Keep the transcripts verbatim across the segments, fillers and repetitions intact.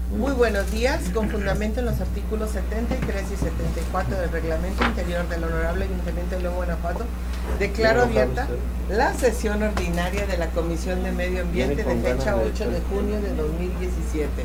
Muy buenos días. Con fundamento en los artículos setenta y tres y setenta y cuatro del Reglamento Interior del Honorable Ayuntamiento de León, Guanajuato, declaro abierta la sesión ordinaria de la Comisión de Medio Ambiente de fecha ocho de junio de dos mil diecisiete.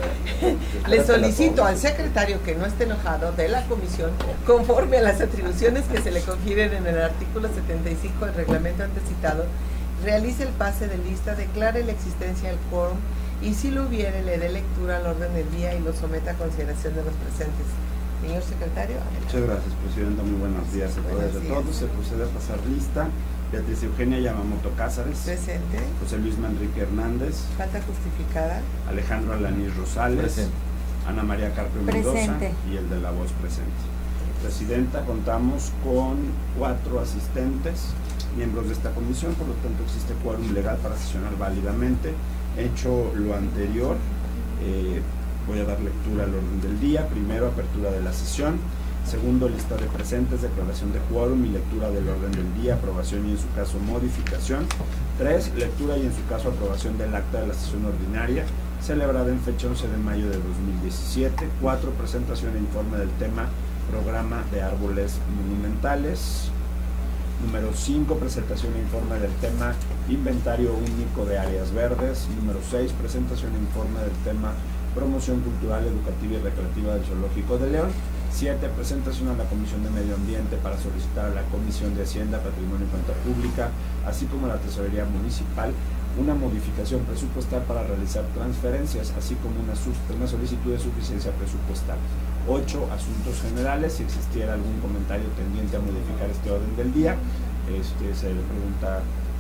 Le solicito al secretario, que no esté enojado, de la comisión, conforme a las atribuciones que se le confieren en el artículo setenta y cinco del reglamento antes citado, realice el pase de lista, declare la existencia del quórum y, si lo hubiere, le dé lectura al orden del día y lo someta a consideración de los presentes. Señor secretario. Muchas gracias, Presidenta. Muy buenos días a todas y a todos. Se procede a pasar lista. Beatriz Eugenia Yamamoto Cázares. Presente. José Luis Manrique Hernández. Falta justificada. Alejandro Alanís Rosales. Presente. Ana María Carpio Mendoza. Y el de la voz presente. Presidenta, contamos con cuatro asistentes, miembros de esta comisión, por lo tanto existe quórum legal para sesionar válidamente. Hecho lo anterior, eh, voy a dar lectura al orden del día. Primero, apertura de la sesión. Segundo, lista de presentes, declaración de quórum y lectura del orden del día, aprobación y en su caso modificación. Tres, lectura y en su caso aprobación del acta de la sesión ordinaria celebrada en fecha once de mayo de dos mil diecisiete. Cuatro, presentación e informe del tema programa de árboles monumentales. Número cinco, presentación e informe del tema inventario único de áreas verdes. Número seis, presentación e informe del tema promoción cultural, educativa y recreativa del Zoológico de León. siete, presentación a la Comisión de Medio Ambiente para solicitar a la Comisión de Hacienda, Patrimonio y Cuenta Pública, así como a la Tesorería Municipal, una modificación presupuestal para realizar transferencias, así como una, una solicitud de suficiencia presupuestal. ocho, asuntos generales. Si existiera algún comentario tendiente a modificar este orden del día, este, se le pregunta.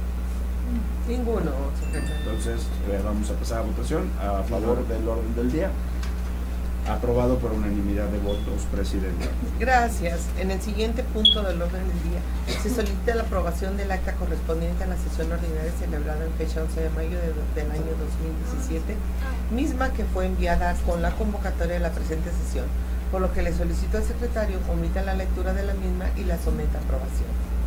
Ninguno. Entonces, eh, vamos a pasar a votación a favor del orden del día. Aprobado por unanimidad de votos, Presidente. Gracias. En el siguiente punto del orden del día se solicita la aprobación del acta correspondiente a la sesión ordinaria celebrada en fecha once de mayo de, del año dos mil diecisiete, misma que fue enviada con la convocatoria de la presente sesión, por lo que le solicito al secretario omita la lectura de la misma y la someta a aprobación.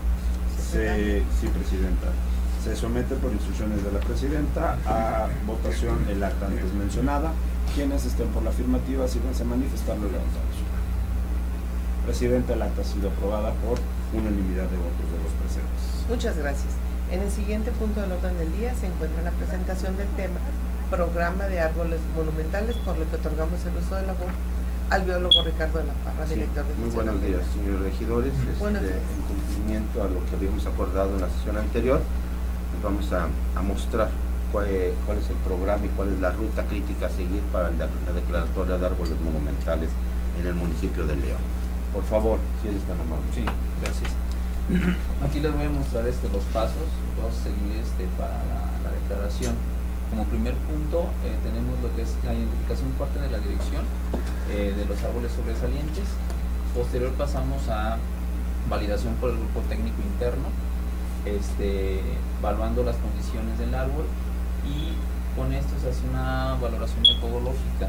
Se, sí, Presidenta. Se somete por instrucciones de la Presidenta a votación el acta antes mencionada. Quienes estén por la afirmativa, síganse manifestando levantando su mano. Presidenta, el acta ha sido aprobada por unanimidad de votos de los presentes. Muchas gracias. En el siguiente punto del orden del día se encuentra la presentación del tema programa de árboles monumentales, por lo que otorgamos el uso de la voz al biólogo Ricardo de la Parra, sí, director de Muy buenos días, señores regidores. Buenos este, días. En cumplimiento a lo que habíamos acordado en la sesión anterior, les vamos a, a mostrar cuál, cuál es el programa y cuál es la ruta crítica a seguir para la, la declaratoria de árboles monumentales en el municipio de León. Por favor, si eres tan amable. Sí, gracias. Aquí les voy a mostrar este, los pasos. Vamos a seguir este, para la, la declaración. Como primer punto eh, tenemos lo que es la identificación por parte de la dirección eh, de los árboles sobresalientes. Posterior pasamos a validación por el grupo técnico interno, este, evaluando las condiciones del árbol, y con esto se hace una valoración metodológica.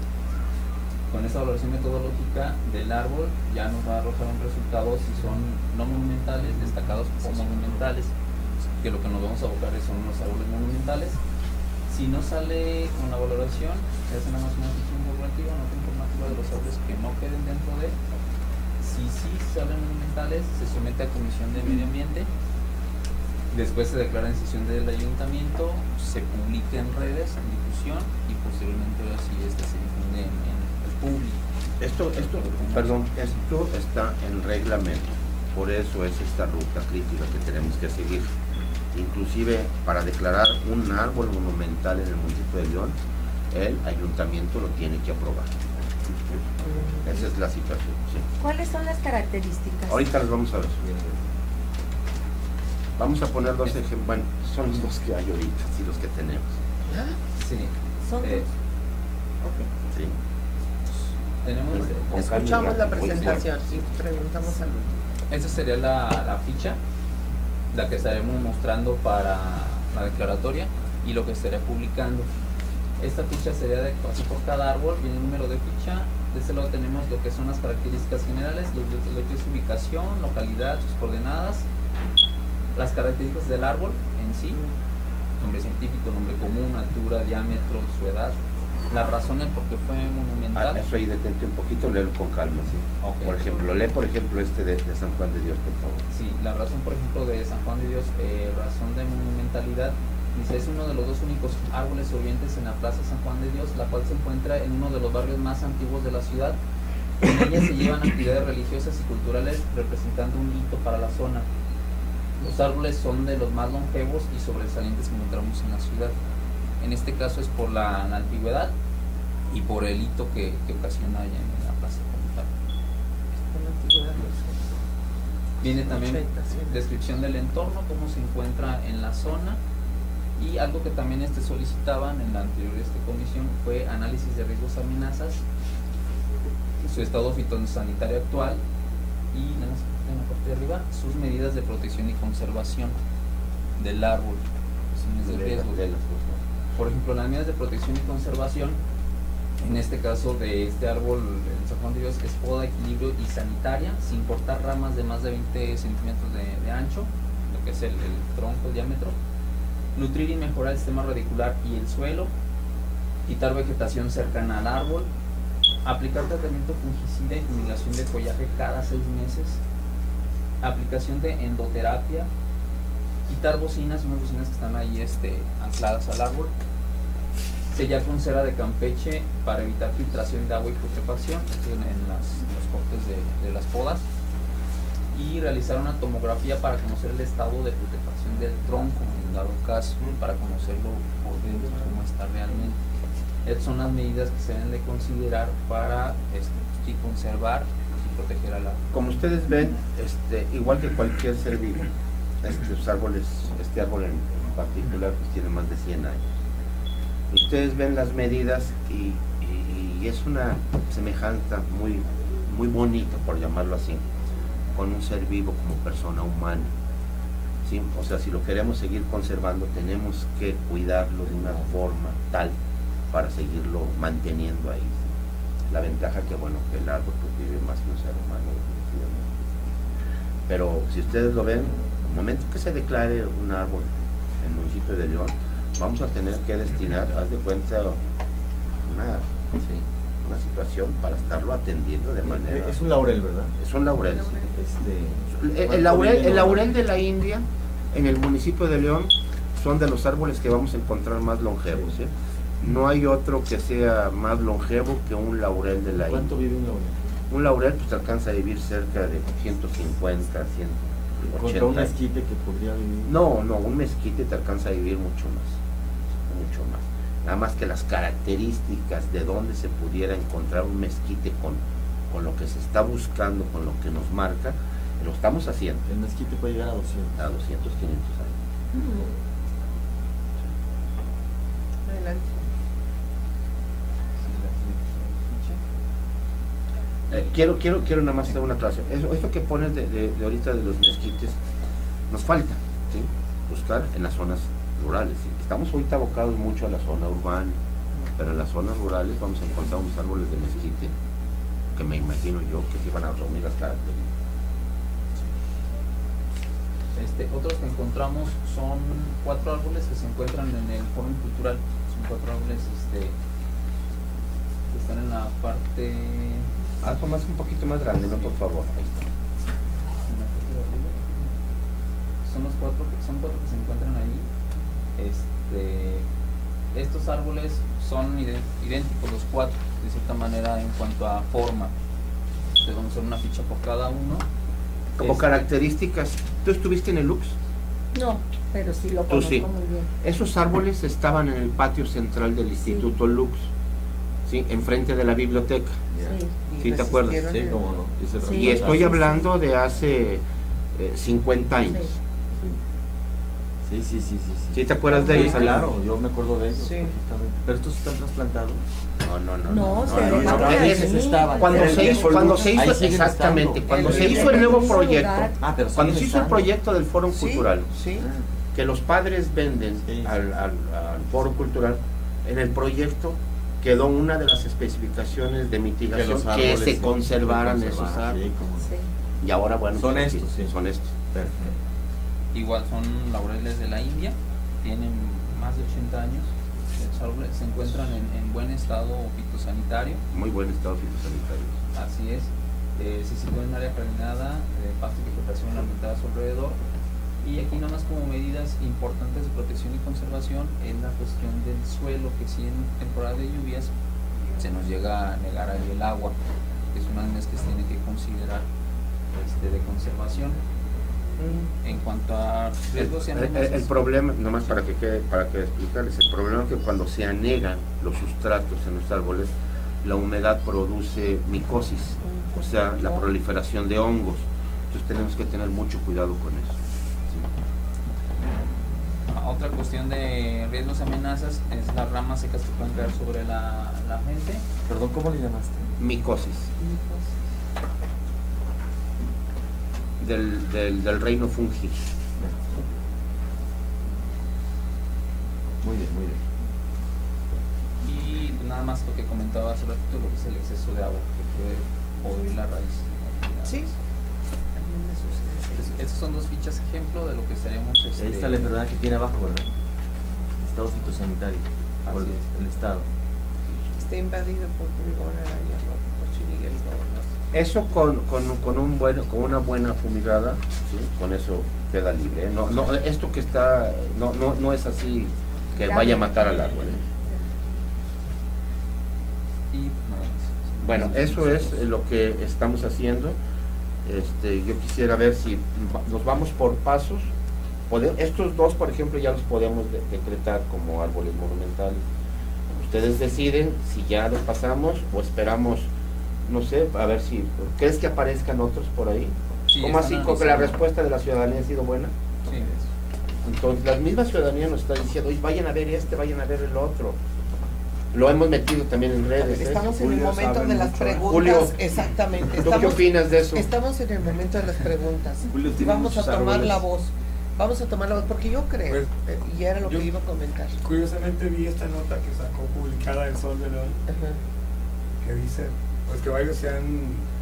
Con esta valoración metodológica del árbol ya nos va a arrojar un resultado si son no monumentales, destacados como monumentales, que lo que nos vamos a abocar son los árboles monumentales. Si no sale con la valoración, se hace nada más una ficha informativa, nota informativa de los árboles que no queden dentro de. Si sí salen monumentales, se somete a Comisión de Medio Ambiente. Después se declara en sesión del ayuntamiento, se publica en redes, en difusión, y posteriormente así este se difunde en, en el público. Esto, esto, perdón, esto está en reglamento, por eso es esta ruta crítica que tenemos que seguir. Inclusive para declarar un árbol monumental en el municipio de León, el ayuntamiento lo tiene que aprobar. Esa es la situación. ¿Sí? ¿Cuáles son las características? Ahorita las vamos a ver. Vamos a poner dos ejemplos. Bueno, son los dos que hay ahorita, sí, los que tenemos. Sí. Son Eh, dos. Sí. tenemos, Con Escuchamos la Carlos, presentación y preguntamos al último. esta sería la, la ficha, la que estaremos mostrando para la declaratoria y lo que estaré publicando. Esta ficha sería de así por cada árbol, viene el número de ficha. De este lado tenemos lo que son las características generales, lo, lo que es ubicación, localidad, sus coordenadas, las características del árbol en sí, nombre científico, nombre común, altura, diámetro, su edad, La razón es porque fue monumental. Ah, eso ahí detente un poquito, léelo con calma, ¿sí? Okay. Por ejemplo, lee por ejemplo este de, de San Juan de Dios, por favor. Sí, la razón, por ejemplo, de San Juan de Dios, eh, razón de monumentalidad, dice, es uno de los dos únicos árboles orientes en la Plaza San Juan de Dios, la cual se encuentra en uno de los barrios más antiguos de la ciudad. En ella se llevan actividades religiosas y culturales representando un hito para la zona. Los árboles son de los más longevos y sobresalientes que encontramos en la ciudad. En este caso es por la, la antigüedad y por el hito que, que ocasiona allá en la plaza como tal. Viene también descripción del entorno, cómo se encuentra en la zona, y algo que también este solicitaban en la anterior este comisión fue análisis de riesgos, amenazas, su estado fitosanitario actual y en la parte de arriba sus medidas de protección y conservación del árbol, de riesgo. Por ejemplo, las medidas de protección y conservación, en este caso de este árbol en San Juan de Dios, es poda, equilibrio y sanitaria, sin cortar ramas de más de veinte centímetros de, de ancho, lo que es el, el tronco, el diámetro, nutrir y mejorar el sistema radicular y el suelo, quitar vegetación cercana al árbol, aplicar tratamiento fungicida y fumigación de follaje cada seis meses, aplicación de endoterapia, quitar bocinas, unas bocinas que están ahí este, ancladas al árbol, sellar con cera de Campeche para evitar filtración de agua y putrefacción en, en las, los cortes de, de las podas, y realizar una tomografía para conocer el estado de putrefacción del tronco, en dado caso, para conocerlo por dentro, cómo está realmente. Estas son las medidas que se deben de considerar para este, y conservar y proteger al árbol. Como ustedes ven, este, igual que cualquier ser vivo, estos árboles, este árbol en particular pues tiene más de cien años. Ustedes ven las medidas y, y, y es una semejanza muy, muy bonita, por llamarlo así, con un ser vivo como persona humana, ¿sí? O sea, si lo queremos seguir conservando, tenemos que cuidarlo de una forma tal para seguirlo manteniendo ahí. La ventaja que, bueno, que el árbol pues, vive más que un ser humano. Pero si ustedes lo ven, el momento que se declare un árbol en el municipio de León, vamos a tener que destinar, haz de cuenta, una, sí, una situación para estarlo atendiendo de manera... Es un laurel, ¿verdad? Es un laurel. Este, el, el, laurel el laurel de la India, en el municipio de León, son de los árboles que vamos a encontrar más longevos, ¿sí? No hay otro que sea más longevo que un laurel de la India. ¿Cuánto vive un laurel? Un laurel pues alcanza a vivir cerca de ciento cincuenta, ciento ochenta. ¿Contra un mezquite que podría vivir? No, no, un mezquite te alcanza a vivir mucho más, mucho más. Nada más que las características de dónde se pudiera encontrar un mezquite con, con lo que se está buscando, con lo que nos marca, lo estamos haciendo. El mezquite puede llegar a doscientos. A doscientos, quinientos años. Adelante. Eh, quiero, quiero, quiero nada más hacer una aclaración. Eso, esto que pones de, de, de ahorita de los mezquites, nos falta, ¿sí? Buscar en las zonas rurales, ¿sí? Estamos ahorita abocados mucho a la zona urbana, pero en las zonas rurales vamos a encontrar unos árboles de mezquite que me imagino yo que sí van a reunir las características. Este, otros que encontramos son cuatro árboles que se encuentran en el Fórum Cultural. Son cuatro árboles este, que están en la parte... Algo más, un poquito más grande, ¿no? Por favor. Ahí está. Son los cuatro que, son cuatro que se encuentran ahí. Este, estos árboles son idénticos los cuatro, de cierta manera, en cuanto a forma. Entonces vamos a hacer una ficha por cada uno. Como Este, características, ¿tú estuviste en el Lux? No, pero sí lo Tú conozco sí. muy bien. Esos árboles estaban en el patio central del Instituto Lux, ¿sí? Enfrente de la biblioteca. Sí. ¿Sí te acuerdas? Sí, cómo no. Y, se Sí. Y estoy sí, hablando de hace eh, cincuenta años. Sí, sí, sí, sí, sí. ¿Sí te acuerdas de Sí, ellos? claro, yo me acuerdo de ellos. Sí. perfectamente. Pero estos están trasplantados. No, no, no. No, se no, ve no, la es- raíz. es- estaban. Cuando Era el se hizo, viejo cuando Lux, se hizo ahí siguen exactamente, estando. cuando El- se el- hizo el nuevo mismo proyecto, lugar. Ah, pero cuando se siguen hizo el estando. proyecto del Foro Sí, Cultural, sí. que los padres venden Sí. al, al, al Foro Cultural, en el proyecto quedó una de las especificaciones de mitigación los que, árboles se se conservaran se esos conservaran, árboles. sí, cómo no. Sí. Y ahora, bueno, Son pues, estos, sí. son estos. Perfecto. igual son laureles de la India, tienen más de ochenta años de estos árboles se encuentran en, en buen estado fitosanitario. Muy buen estado fitosanitario. Así es. Eh, se sitúa en un área jardinada, de pasto y vegetación ornamentada a su alrededor. Y aquí nada más como medidas importantes de protección y conservación es la cuestión del suelo, que si en temporada de lluvias se nos llega a negar ahí el agua, que es una de las que se tiene que considerar este, de conservación. Mm. En cuanto a riesgos y amenazas, el, el, el problema, nomás para que quede, para que explicarles, el problema es que cuando se anegan los sustratos en los árboles, la humedad produce micosis, o sea, la proliferación de hongos. Entonces tenemos que tener mucho cuidado con eso. Otra cuestión de riesgos y amenazas es las ramas secas que pueden caer sobre la, la gente. Perdón, ¿cómo le llamaste? Micosis. Del, del, del reino fungi. Muy bien, muy bien. Y pues nada más lo que comentaba hace ratito, lo que es el exceso de agua, que puede podrir la raíz. Sí. Estas son dos fichas ejemplo de lo que estaríamos... Este, ahí está la enfermedad que tiene abajo, ¿verdad? Estado fitosanitario, por el, el estado. Está invadido por pulgón, araña, por chiriguel, ¿no? Eso con, con, con, un buen, con una buena fumigada, ¿sí? Con eso queda libre. ¿eh? No, no, esto que está, no, no, no es así que vaya a matar al árbol. ¿eh? Y, bueno, eso es lo que estamos haciendo. Este, yo quisiera ver si nos vamos por pasos. Podemos, estos dos, por ejemplo, ya los podemos de, decretar como árboles monumentales. Ustedes deciden si ya los pasamos o esperamos, no sé, a ver si... ¿Crees que aparezcan otros por ahí? Sí, ¿Cómo así? ¿Con que la respuesta de la ciudadanía ha sido buena? Sí. Entonces, la misma ciudadanía nos está diciendo, oye, vayan a ver este, vayan a ver el otro. Lo hemos metido también en redes. Estamos ¿eh? en el Julio momento sabe de las mucho. preguntas. Julio, exactamente. ¿tú Estamos, qué opinas de eso? Estamos en el momento de las preguntas. Julio, Y tiene vamos a muchos tomar árboles. la voz. Vamos a tomar la voz, porque yo creo, Pues, eh, y era lo yo- que iba a comentar. Curiosamente vi esta nota que sacó publicada El Sol de León, Ajá. que dice pues que varios se han,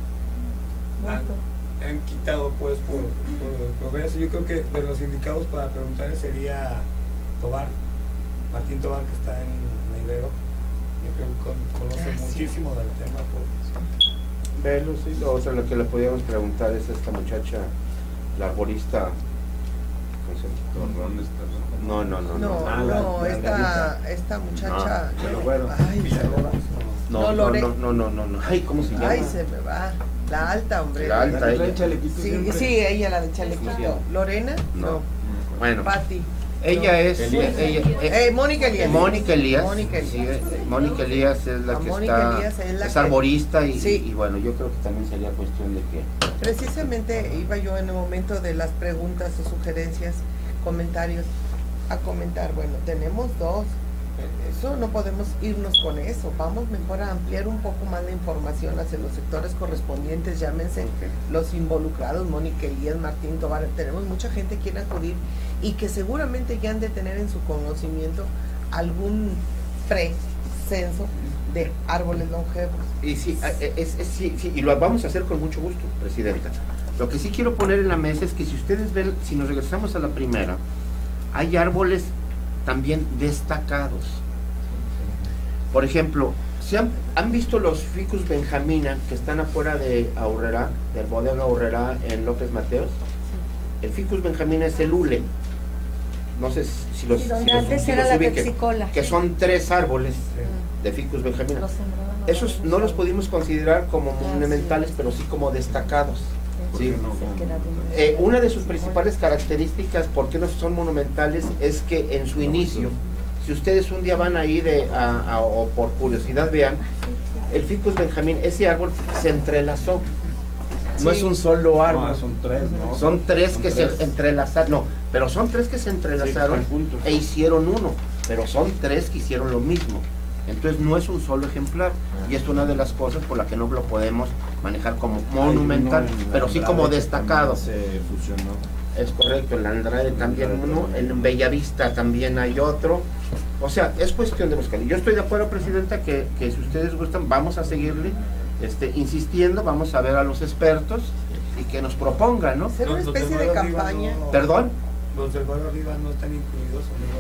han, han quitado pues por, por, por eso. Yo creo que de los indicados para preguntarle sería Tobar, Martín Tobar, que está en Ibero. Yo creo que con- conoce Gracias. muchísimo del tema. Pues. Velo, sí, lo otro lo que le podíamos preguntar es esta muchacha, la arborista. ¿Cómo se llama? Torrones, Torrones. No, no, no, No, no. Ah, la- no, la esta, esta muchacha. No, pero bueno, Ay, se me va. No, No, no, Lore. no, no, no, no, no. Ay, ¿cómo se llama? Ay, se me va. La alta, hombre. La alta, La que trae ella. chalequito Sí, siempre. sí, ella, la de ¿Cómo se chalequito. llama? ¿Lorena? No. Bueno, Patti. ella es, Elías. ella, eh, Eh, Mónica Elías. Mónica Elías. Mónica Elías. Sí, eh, Mónica Elías es la A que Mónica está, Elías es la es que- arborista y, Sí. y bueno, yo creo que también sería cuestión de que Precisamente iba yo en el momento de las preguntas o sugerencias, comentarios, a comentar, bueno, tenemos dos, eso no podemos irnos con eso, vamos mejor a ampliar un poco más la información hacia los sectores correspondientes, llámense los involucrados, Mónica Elías, Martín Tobar, tenemos mucha gente que quiere acudir y que seguramente ya han de tener en su conocimiento algún pre-censo de árboles longevos. Y sí, es, es- sí, sí, y lo vamos a hacer con mucho gusto, Presidenta. Lo que sí quiero poner en la mesa es que si ustedes ven, si nos regresamos a la primera, hay árboles también destacados. Por ejemplo, ¿se han, han visto los Ficus benjamina que están afuera de Aurrera, del bodega Aurrera en López Mateos? El Ficus benjamina es el hule. No sé si los, Y si donde los- antes si era los la ubiquen, Pepsi-Cola. que son tres árboles de Ficus benjamina. Los sembraban los Esos árboles. no los pudimos considerar como Ah, monumentales, sí. pero sí como destacados. ¿Por Sí. qué no? ¿Cómo? Que era de- Eh, una de sus principales características, por qué no son monumentales, es que en su inicio, si ustedes un día van a ir eh, a- a- o por curiosidad vean, el Ficus benjamín, ese árbol se entrelazó. No Sí. es un solo No, árbol. son tres, ¿no? Son tres Son que tres. se entrelazaron, no, pero son tres que se entrelazaron Sí, juntos. e hicieron uno, pero son tres que hicieron lo mismo. Entonces no es un solo ejemplar y es una de las cosas por la que no lo podemos manejar como monumental, Hay uno en pero sí Andrade como que destacado. también Se fusionó. Es correcto, en la Andrade también Andrade uno, también. en Bellavista también hay otro. O sea, es cuestión de buscar. Yo estoy de acuerdo, Presidenta, que, que si ustedes gustan, vamos a seguirle este, insistiendo, vamos a ver a los expertos y que nos propongan, ¿no? Hacer una Los- los especie del de barrio arriba campaña. no- ¿Perdón? Los del barrio arriba no están incluidos, son los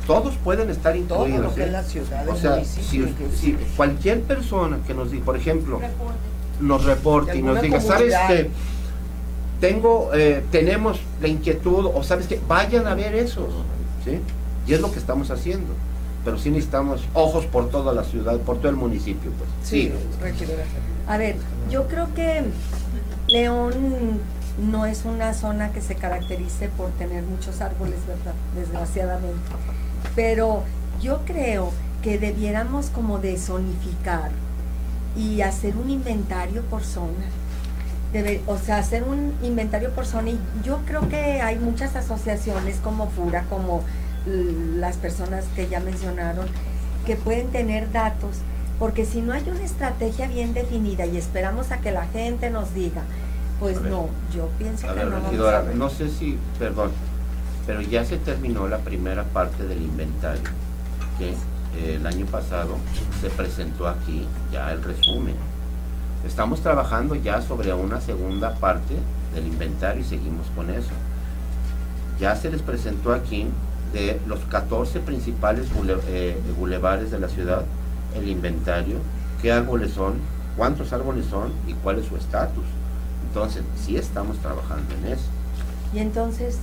todos pueden estar incluidos. Todo lo que ¿eh? es la ciudad, o sea, si, si cualquier persona que nos diga, por ejemplo, reporte. nos reporte y nos diga, ¿sabes qué? Tengo, eh, tenemos la inquietud, o ¿sabes qué? Vayan a ver eso, ¿sí? Y es lo que estamos haciendo. Pero sí necesitamos ojos por toda la ciudad, por todo el municipio, pues. Sí, sí. A ver, yo creo que León no es una zona que se caracterice por tener muchos árboles, ¿verdad? Desgraciadamente. Pero yo creo que debiéramos como de zonificar y hacer un inventario por zona. Debe, o sea, hacer un inventario por zona, y yo creo que hay muchas asociaciones como FURA, como las personas que ya mencionaron, que pueden tener datos, porque si no hay una estrategia bien definida y esperamos a que la gente nos diga, pues no, yo pienso a que ver, no regidora, vamos a ver. No sé si, perdón, pero ya se terminó la primera parte del inventario, que eh, el año pasado se presentó aquí ya el resumen. Estamos trabajando ya sobre una segunda parte del inventario y seguimos con eso. Ya se les presentó aquí de los catorce principales bule, eh, bulevares de la ciudad, el inventario, qué árboles son, cuántos árboles son y cuál es su estatus. Entonces, sí estamos trabajando en eso. Y entonces,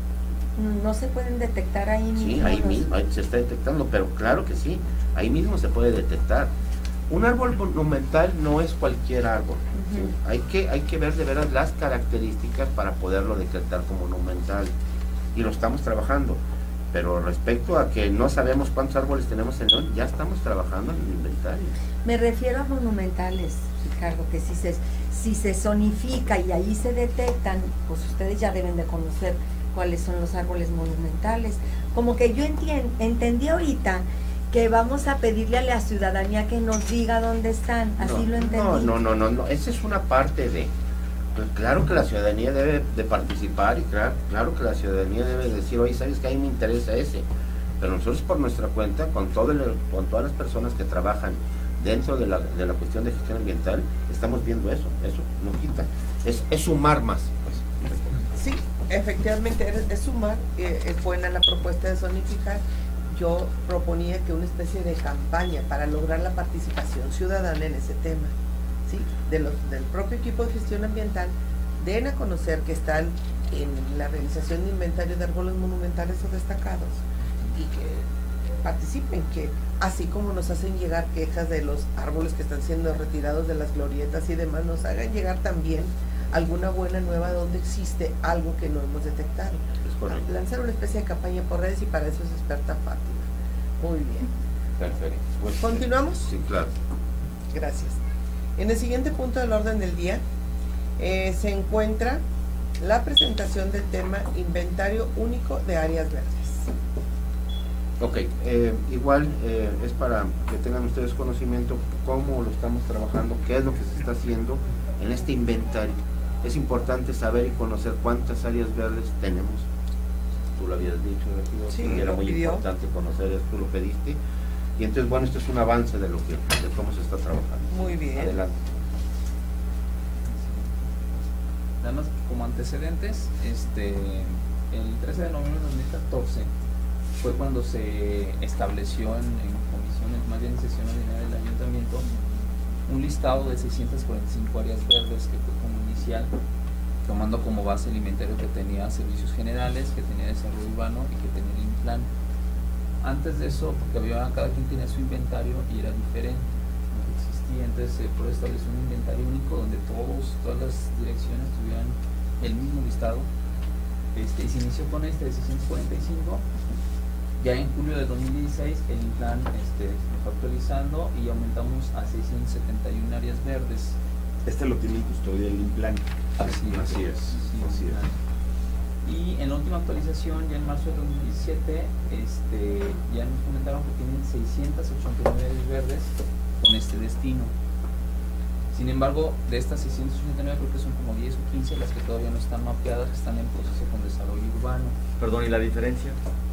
¿no se pueden detectar ahí mismo? Sí, ahí mismo, ahí se está detectando, pero claro que sí, ahí mismo se puede detectar. Un árbol monumental no es cualquier árbol. Uh-huh. ¿Sí? Hay que, hay que ver de veras las características para poderlo decretar como monumental. Y lo estamos trabajando. Pero respecto a que no sabemos cuántos árboles tenemos en León, ya estamos trabajando en el inventario. Me refiero a monumentales, Ricardo, que si se, si se zonifica y ahí se detectan, pues ustedes ya deben de conocer cuáles son los árboles monumentales. Como que yo entien, entendí ahorita que vamos a pedirle a la ciudadanía que nos diga dónde están, así no, lo entendí. No, no, no, no, no, esa es una parte de... Pues claro que la ciudadanía debe de participar y claro, claro que la ciudadanía debe decir, oye, ¿sabes qué? A mí me interesa ese. Pero nosotros por nuestra cuenta, con, todo el, con todas las personas que trabajan dentro de la, de la cuestión de gestión ambiental, estamos viendo eso, eso no quita. Es, es sumar más. Pues. Sí, efectivamente es, es sumar, eh, es buena la propuesta de zonificar. Yo proponía que una especie de campaña para lograr la participación ciudadana en ese tema. ¿Sí? De los, del propio equipo de gestión ambiental, den a conocer que están en la realización de inventario de árboles monumentales o destacados y que participen, que así como nos hacen llegar quejas de los árboles que están siendo retirados de las glorietas y demás, nos hagan llegar también alguna buena nueva donde existe algo que no hemos detectado. Es correcto. Lanzar una especie de campaña por redes, y para eso es experta Fátima. Muy bien. Perfecto. Pues, ¿continuamos? Sí, claro. Gracias. En el siguiente punto del orden del día eh, se encuentra la presentación del tema Inventario Único de Áreas Verdes. Ok, eh, igual eh, es para que tengan ustedes conocimiento cómo lo estamos trabajando, qué es lo que se está haciendo en este inventario. Es importante saber y conocer cuántas áreas verdes tenemos. Tú lo habías dicho, ¿no? Sí, era muy pidió. importante conocer esto, tú lo pediste. Y entonces, bueno, esto es un avance de lo que, de cómo se está trabajando. Muy bien. Adelante. Nada más como antecedentes, este, el trece de noviembre de dos mil catorce fue cuando se estableció en, en comisiones, más bien en sesión ordinaria del ayuntamiento, un listado de seiscientas cuarenta y cinco áreas verdes que fue como inicial, tomando como base el inventario que tenía servicios generales, que tenía desarrollo urbano y que tenía el Implan. Antes de eso, porque había, cada quien tenía su inventario y era diferente, no existía, entonces se eh, estableció un inventario único donde todos, todas las direcciones tuvieran el mismo listado, este, y se inició con este de seiscientos cuarenta y cinco. Ya en julio de dos mil dieciséis el Implan este, se fue actualizando y aumentamos a seiscientas setenta y una áreas verdes. Este lo tiene en custodia el Implan. Así, así es, sí, así es. Y en la última actualización, ya en marzo de dos mil diecisiete, este, ya nos comentaron que tienen seiscientas ochenta y nueve áreas verdes con este destino. Sin embargo, de estas seiscientas ochenta y nueve creo que son como diez o quince las que todavía no están mapeadas, que están en proceso con desarrollo urbano. Perdón, ¿y la diferencia?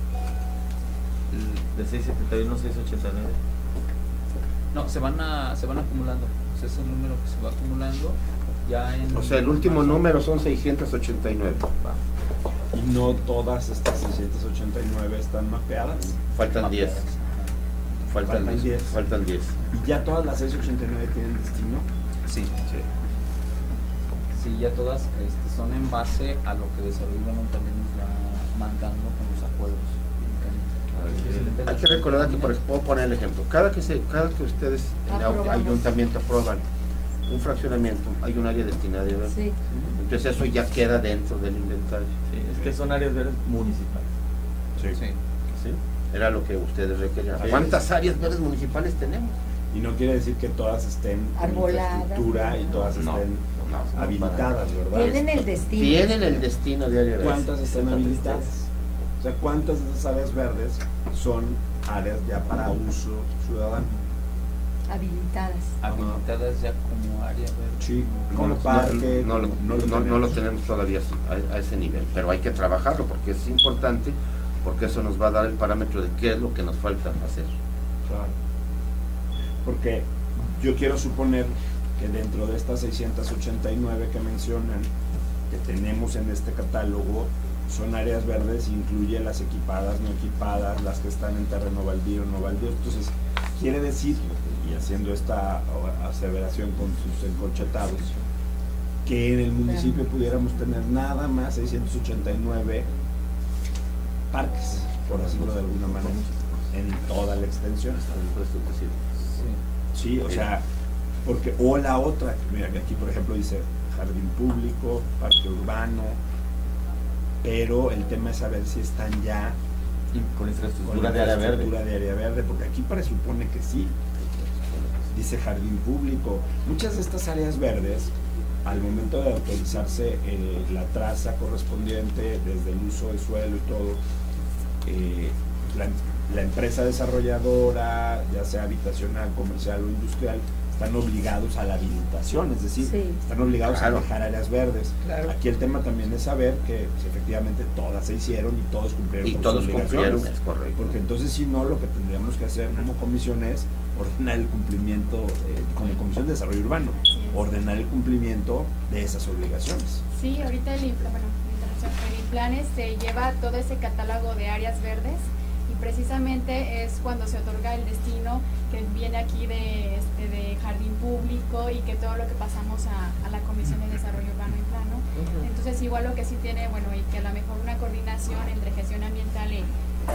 De seiscientos setenta y uno a seiscientos ochenta y nueve. No, se van a, se van acumulando. O sea, es el número que se va acumulando ya en... O sea, el último marzo. Número son seiscientos ochenta y nueve. Va. y no todas estas seiscientas ochenta y nueve están mapeadas. Faltan diez. Faltan diez. Faltan diez. ¿Y ya todas las seiscientas ochenta y nueve tienen destino? Sí, Sí. sí, ya todas este, son en base a lo que Desarrollo Urbano también nos va mandando con los acuerdos. Hay que recordar que, por ejemplo, puedo poner el ejemplo, cada que se, cada que ustedes en el ayuntamiento aprueban un fraccionamiento, hay un área destinada, ¿verdad? Sí. Entonces eso ya queda dentro del inventario. Sí, es que son áreas verdes municipales. Sí. Sí. ¿Sí? Era lo que ustedes requerían. Sí. ¿Cuántas áreas verdes municipales tenemos? Y no quiere decir que todas estén en Arboladas. infraestructura y todas No, estén no, no, habilitadas, ¿verdad? Tienen el destino. Tienen el destino de área verde. ¿Cuántas están habilitadas? O sea, ¿cuántas de esas áreas verdes son áreas ya para uso ciudadano? Habilitadas. Habilitadas ya como área verde. Sí, No, como no, parque, no, no, no lo no, no lo tenemos. tenemos todavía a, a ese nivel, pero hay que trabajarlo porque es importante, porque eso nos va a dar el parámetro de qué es lo que nos falta hacer. Claro. Porque yo quiero suponer que dentro de estas seiscientas ochenta y nueve que mencionan, que tenemos en este catálogo, son áreas verdes, incluye las equipadas, no equipadas, las que están en terreno baldío, no baldío. Entonces, quiere decir, y haciendo esta aseveración con sus encorchetados, que en el municipio pudiéramos tener nada más seiscientos ochenta y nueve parques, por decirlo de alguna manera, en toda la extensión. Sí, o sea, porque, o la otra, mira, que aquí por ejemplo dice jardín público, parque urbano, pero el tema es saber si están ya Y con infraestructura con la de área verde. infraestructura de área verde, porque aquí presupone que sí. Dice jardín público. Muchas de estas áreas verdes, al momento de autorizarse eh, la traza correspondiente desde el uso de suelo y todo, eh, la, la empresa desarrolladora, ya sea habitacional, comercial o industrial, están obligados a la habilitación, es decir, Sí. están obligados Claro. a dejar áreas verdes. Claro. Aquí el tema también es saber que pues, efectivamente todas se hicieron y todos cumplieron Y con todos sus cumplieron, obligaciones. es correcto. Porque entonces si no, lo que tendríamos que hacer como comisión es ordenar el cumplimiento, eh, como Comisión de Desarrollo Urbano, ordenar el cumplimiento de esas obligaciones. Sí, ahorita el INPLAN, bueno, el INPLAN este, lleva todo ese catálogo de áreas verdes y precisamente es cuando se otorga el destino que viene aquí de, este, de jardín público y que todo lo que pasamos a, a la Comisión de Desarrollo Urbano y Plano. Ujú. Entonces igual lo que sí tiene, bueno, y que a lo mejor una coordinación entre gestión ambiental y,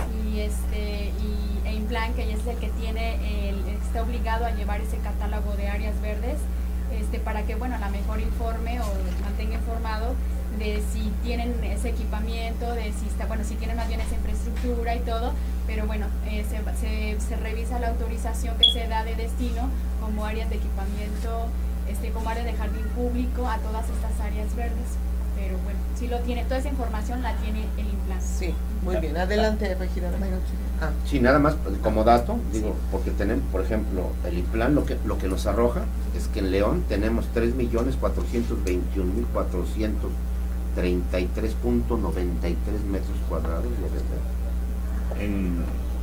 y este y, e INPLAN, que es el que tiene el, está obligado a llevar ese catálogo de áreas verdes, este para que bueno a lo mejor informe o mantenga informado de si tienen ese equipamiento, de si está, bueno, si tienen más bien esa infraestructura y todo, pero bueno, eh, se, se, se revisa la autorización que se da de destino como áreas de equipamiento, este como áreas de jardín público a todas estas áreas verdes. Pero bueno, si lo tiene, toda esa información la tiene el INPLAN. Sí, muy bien. Adelante, regidora. Ah, Sí, nada más pues, como dato, digo, porque tenemos, por ejemplo, el INPLAN lo que, lo que nos arroja es que en León tenemos tres millones cuatrocientos veintiún mil cuatrocientos treinta y tres punto noventa y tres metros cuadrados de verdad. En,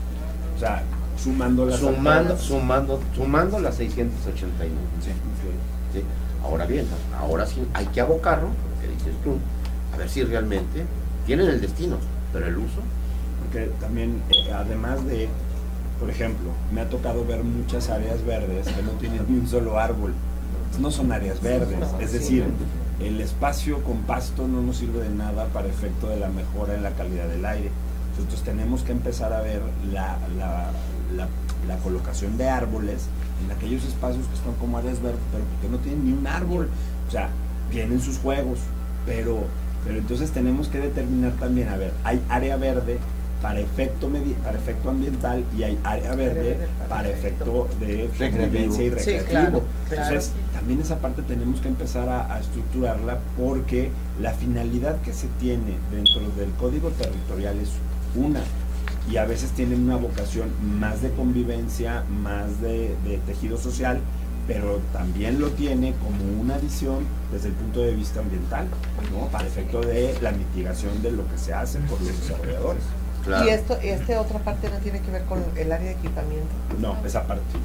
o sea, sumando las Sumando, altadas. sumando, sumando las seiscientos ochenta y nueve. Sí. ¿Sí? Ahora bien, ahora sí hay que abocarlo, lo que dices tú, a ver si realmente tienen el destino, pero el uso. Porque también, eh, además de, por ejemplo, me ha tocado ver muchas áreas verdes que no tienen ni un solo árbol. No son áreas verdes, es decir, el espacio con pasto no nos sirve de nada para efecto de la mejora en la calidad del aire. Entonces tenemos que empezar a ver la, la, la, la colocación de árboles en aquellos espacios que están como áreas verdes, pero que no tienen ni un árbol. O sea, tienen sus juegos, pero, pero entonces tenemos que determinar también, a ver, hay área verde para efecto medi para efecto ambiental y hay área verde para efecto de convivencia y recreativo. Sí, claro, claro. Entonces, también esa parte tenemos que empezar a, a estructurarla porque la finalidad que se tiene dentro del código territorial es una, y a veces tienen una vocación más de convivencia, más de, de tejido social, pero también lo tiene como una visión desde el punto de vista ambiental, ¿no? Para efecto de la mitigación de lo que se hace por los desarrolladores. Claro. Y esto, esta otra parte no tiene que ver con el área de equipamiento. No, esa parte.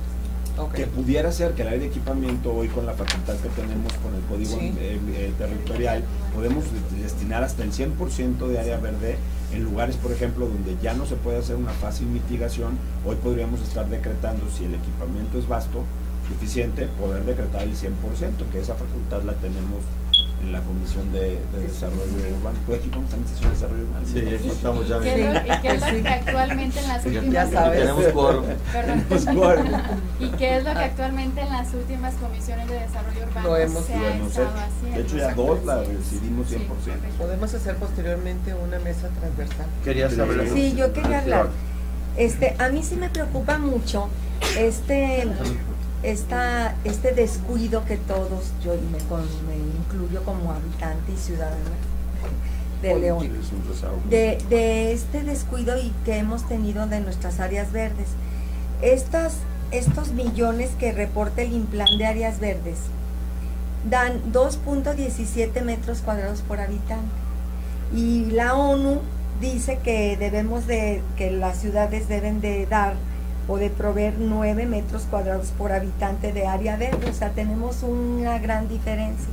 Okay. Que pudiera ser que el área de equipamiento, hoy con la facultad que tenemos con el código sí. eh, eh, territorial, podemos destinar hasta el cien por ciento de área verde en lugares, por ejemplo, donde ya no se puede hacer una fácil mitigación. Hoy podríamos estar decretando, si el equipamiento es vasto, suficiente, poder decretar el cien por ciento, que esa facultad la tenemos en la Comisión de, de Desarrollo Urbano. ¿Tú aquí cómo están en Desarrollo Urbano? Sí, ¿Y, estamos ya y, qué es lo, ¿Y qué es lo que actualmente en las últimas... Ya sabes. Tenemos quórum. ¿Y qué es lo que actualmente en las últimas comisiones de desarrollo urbano lo hemos, se lo ha hemos estado hecho. haciendo? De hecho, ya dos la decidimos cien por ciento. Sí, podemos hacer posteriormente una mesa transversal. ¿Querías hablar? Sí, yo quería hablar. Este, a mí sí me preocupa mucho este... Esta, este descuido que todos, yo me, con, me incluyo como habitante y ciudadana de León, de, de este descuido y que hemos tenido de nuestras áreas verdes. Estas, estos millones que reporta el Implan de áreas verdes dan dos punto diecisiete metros cuadrados por habitante, y la ONU dice que debemos de, que las ciudades deben de dar o de proveer nueve metros cuadrados por habitante de área verde. O sea, tenemos una gran diferencia.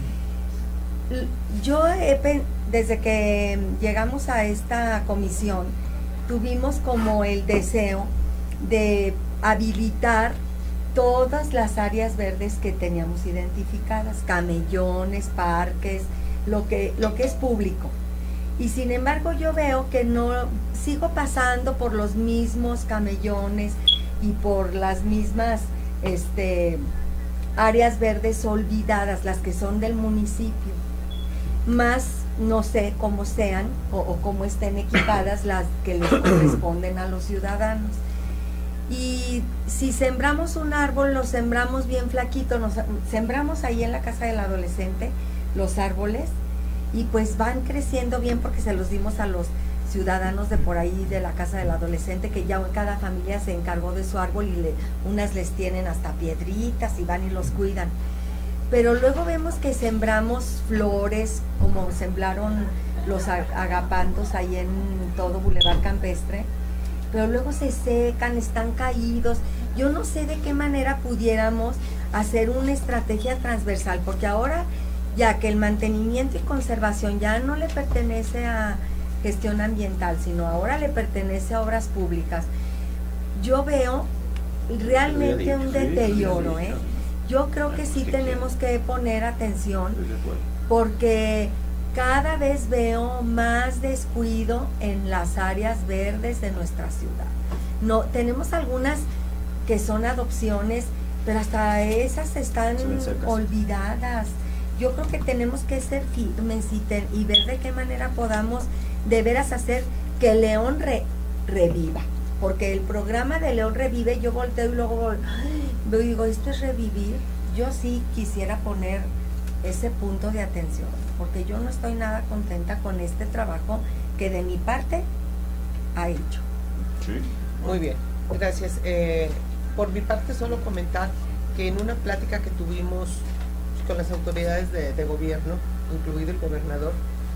Yo he, desde que llegamos a esta comisión, tuvimos como el deseo de habilitar todas las áreas verdes que teníamos identificadas, camellones, parques, lo que, lo que es público. Y sin embargo yo veo que no, sigo pasando por los mismos camellones y por las mismas este, áreas verdes olvidadas, las que son del municipio. Más no sé cómo sean o, o cómo estén equipadas las que les corresponden a los ciudadanos. Y si sembramos un árbol, lo sembramos bien flaquito, nos sembramos ahí en la casa del adolescente los árboles, y pues van creciendo bien porque se los dimos a los ciudadanos de por ahí de la casa del adolescente, que ya cada familia se encargó de su árbol y le, unas les tienen hasta piedritas y van y los cuidan. Pero luego vemos que sembramos flores, como sembraron los agapantos ahí en todo Boulevard Campestre, pero luego se secan, están caídos. Yo no sé de qué manera pudiéramos hacer una estrategia transversal, porque ahora, ya que el mantenimiento y conservación ya no le pertenece a gestión ambiental, sino ahora le pertenece a obras públicas, yo veo realmente un deterioro, ¿eh? Yo creo que sí tenemos que poner atención, porque cada vez veo más descuido en las áreas verdes de nuestra ciudad. No, tenemos algunas que son adopciones, pero hasta esas están olvidadas. Yo creo que tenemos que ser firmes y, ten, y ver de qué manera podamos de veras hacer que León re, reviva. Porque el programa de León Revive, yo volteo y luego ay, digo, esto es revivir. Yo sí quisiera poner ese punto de atención, porque yo no estoy nada contenta con este trabajo que de mi parte ha hecho. Sí. Muy bien, gracias. Eh, por mi parte solo comentar que en una plática que tuvimos con las autoridades de, de gobierno, incluido el gobernador,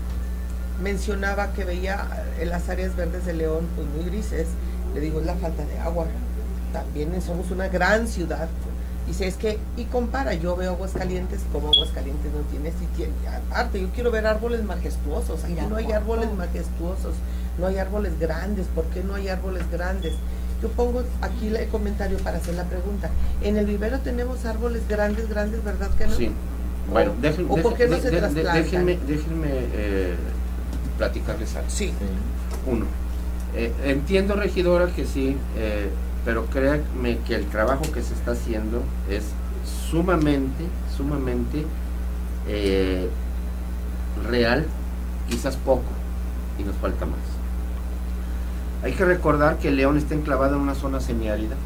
mencionaba que veía en las áreas verdes de León pues muy grises. Le digo, es la falta de agua. También somos una gran ciudad. Dice, es que, y compara, yo veo Aguascalientes como Aguascalientes no tiene, si tiene, aparte, yo quiero ver árboles majestuosos. Aquí no hay árboles majestuosos, no hay árboles grandes. ¿Por qué no hay árboles grandes? Yo pongo aquí el comentario para hacer la pregunta. En el vivero tenemos árboles grandes, grandes, ¿verdad que no? Sí. Bueno, ¿O, dejen, ¿o por qué no de, se de, trasplantan? Déjenme, déjenme eh, platicarles algo. Sí. Uno, eh, entiendo, regidora, que sí, eh, pero créanme que el trabajo que se está haciendo es sumamente, sumamente eh, real, quizás poco, y nos falta más. Hay que recordar que León está enclavado en una zona semiárida.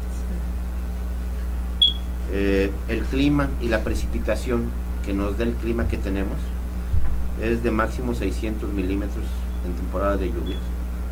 Eh, el clima y la precipitación que nos da el clima que tenemos es de máximo seiscientos milímetros en temporada de lluvias.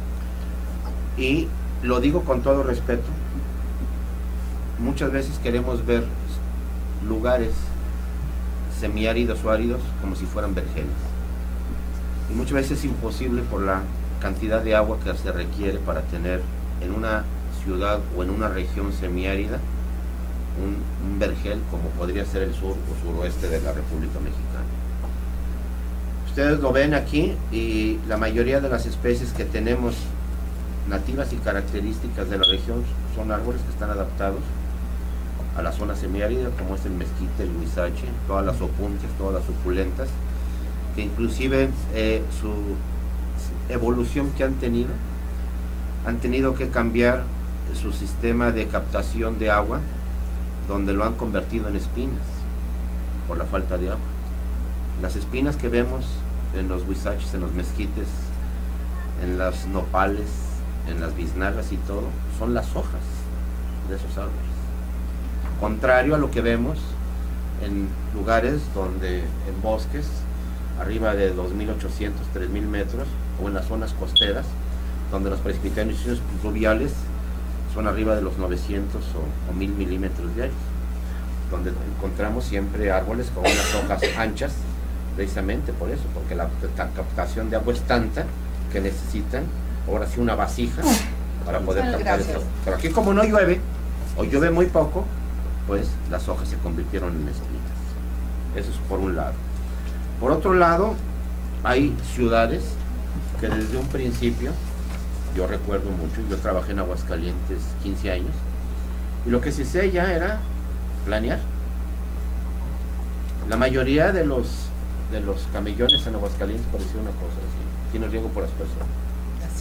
Y lo digo con todo respeto, muchas veces queremos ver lugares semiáridos o áridos como si fueran vergeles. Y muchas veces es imposible por la cantidad de agua que se requiere para tener en una ciudad o en una región semiárida un, un vergel como podría ser el sur o suroeste de la República Mexicana. Ustedes lo ven aquí, y la mayoría de las especies que tenemos nativas y características de la región son árboles que están adaptados a la zona semiárida, como es el mezquite, el huizache, todas las opuntias, todas las suculentas, que inclusive eh, su evolución que han tenido, han tenido que cambiar su sistema de captación de agua, donde lo han convertido en espinas, por la falta de agua. Las espinas que vemos en los huizaches, en los mezquites, en las nopales, en las biznagas y todo, son las hojas de esos árboles. Contrario a lo que vemos en lugares donde, en bosques, arriba de dos mil ochocientos, tres mil metros, o en las zonas costeras, donde las precipitaciones pluviales son arriba de los novecientos o, o mil milímetros diarios, donde encontramos siempre árboles con unas hojas anchas, precisamente por eso, porque la, la captación de agua es tanta que necesitan, ahora sí, una vasija para poder captar esto. Pero aquí, como no llueve, o llueve muy poco, pues las hojas se convirtieron en espinas. Eso es por un lado. Por otro lado, hay ciudades que desde un principio, yo recuerdo mucho, yo trabajé en Aguascalientes quince años, y lo que se hacía ya era planear. La mayoría de los de los camellones en Aguascalientes parecía una cosa así, tiene riego por aspersor. Así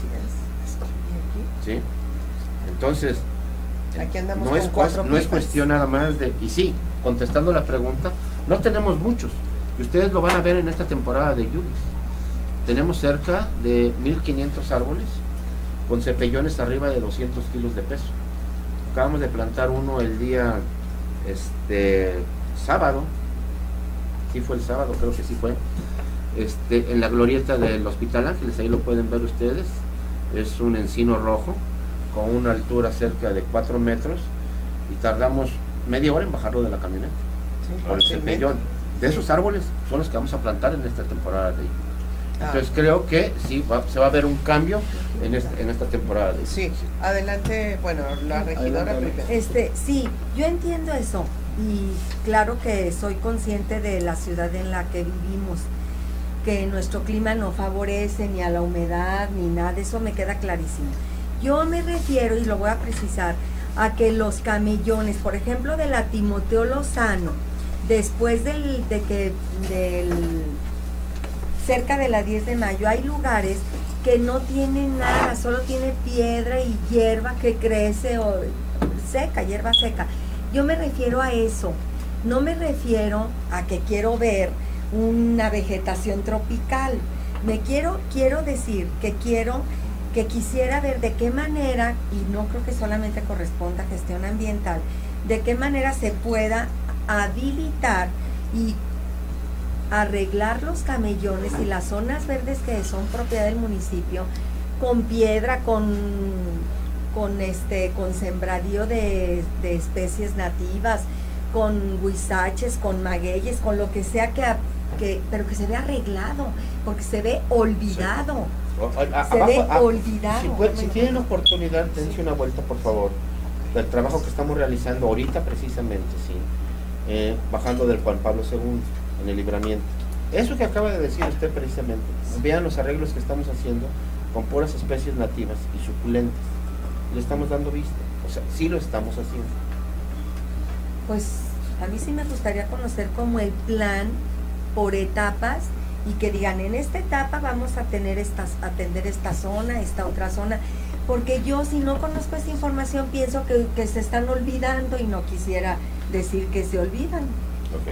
es. ¿Sí? Entonces, aquí andamos no, es, cuatro no es cuestión nada más de... Y sí, contestando la pregunta, no tenemos muchos, y ustedes lo van a ver en esta temporada de lluvias. Tenemos cerca de mil quinientos árboles con cepellones arriba de doscientos kilos de peso. Acabamos de plantar uno el día este sábado, sí fue el sábado, creo que sí fue, este, en la glorieta del Hospital Ángeles, ahí lo pueden ver ustedes. Es un encino rojo con una altura cerca de cuatro metros, y tardamos media hora en bajarlo de la camioneta, sí, por el cepellón. De esos árboles son los que vamos a plantar en esta temporada de lluvia. Entonces ah. creo que sí, va, se va a ver un cambio en, este, en esta temporada de lluvia. Sí, adelante, bueno, la regidora primero. Este, sí, yo entiendo eso, y claro que soy consciente de la ciudad en la que vivimos, que nuestro clima no favorece ni a la humedad ni nada, eso me queda clarísimo. Yo me refiero, y lo voy a precisar, a que los camellones, por ejemplo, de la Timoteo Lozano, después del, de que del, cerca de la diez de mayo, hay lugares que no tienen nada, solo tiene piedra y hierba que crece, o seca, hierba seca. Yo me refiero a eso, no me refiero a que quiero ver una vegetación tropical. Me quiero, quiero decir que quiero, que quisiera ver de qué manera, y no creo que solamente corresponda a gestión ambiental, de qué manera se pueda habilitar y arreglar los camellones y las zonas verdes que son propiedad del municipio, con piedra, con con este con sembradío de, de especies nativas, con huizaches, con magueyes, con lo que sea que, que pero que se ve arreglado, porque se ve olvidado. Sí. A, a, se abajo, ve a, olvidado. Si, puede, si tienen oportunidad, dense una vuelta, por favor, del trabajo que estamos realizando ahorita precisamente, sí, eh, bajando del Juan Pablo segundo, en el Libramiento. Eso que acaba de decir usted precisamente, vean los arreglos que estamos haciendo con puras especies nativas y suculentas. Le estamos dando vista, o sea, sí lo estamos haciendo. Pues a mí sí me gustaría conocer como el plan por etapas, y que digan, en esta etapa vamos a tener estas, atender esta zona, esta otra zona, porque yo, si no conozco esta información, pienso que, que se están olvidando, y no quisiera decir que se olvidan. Okay.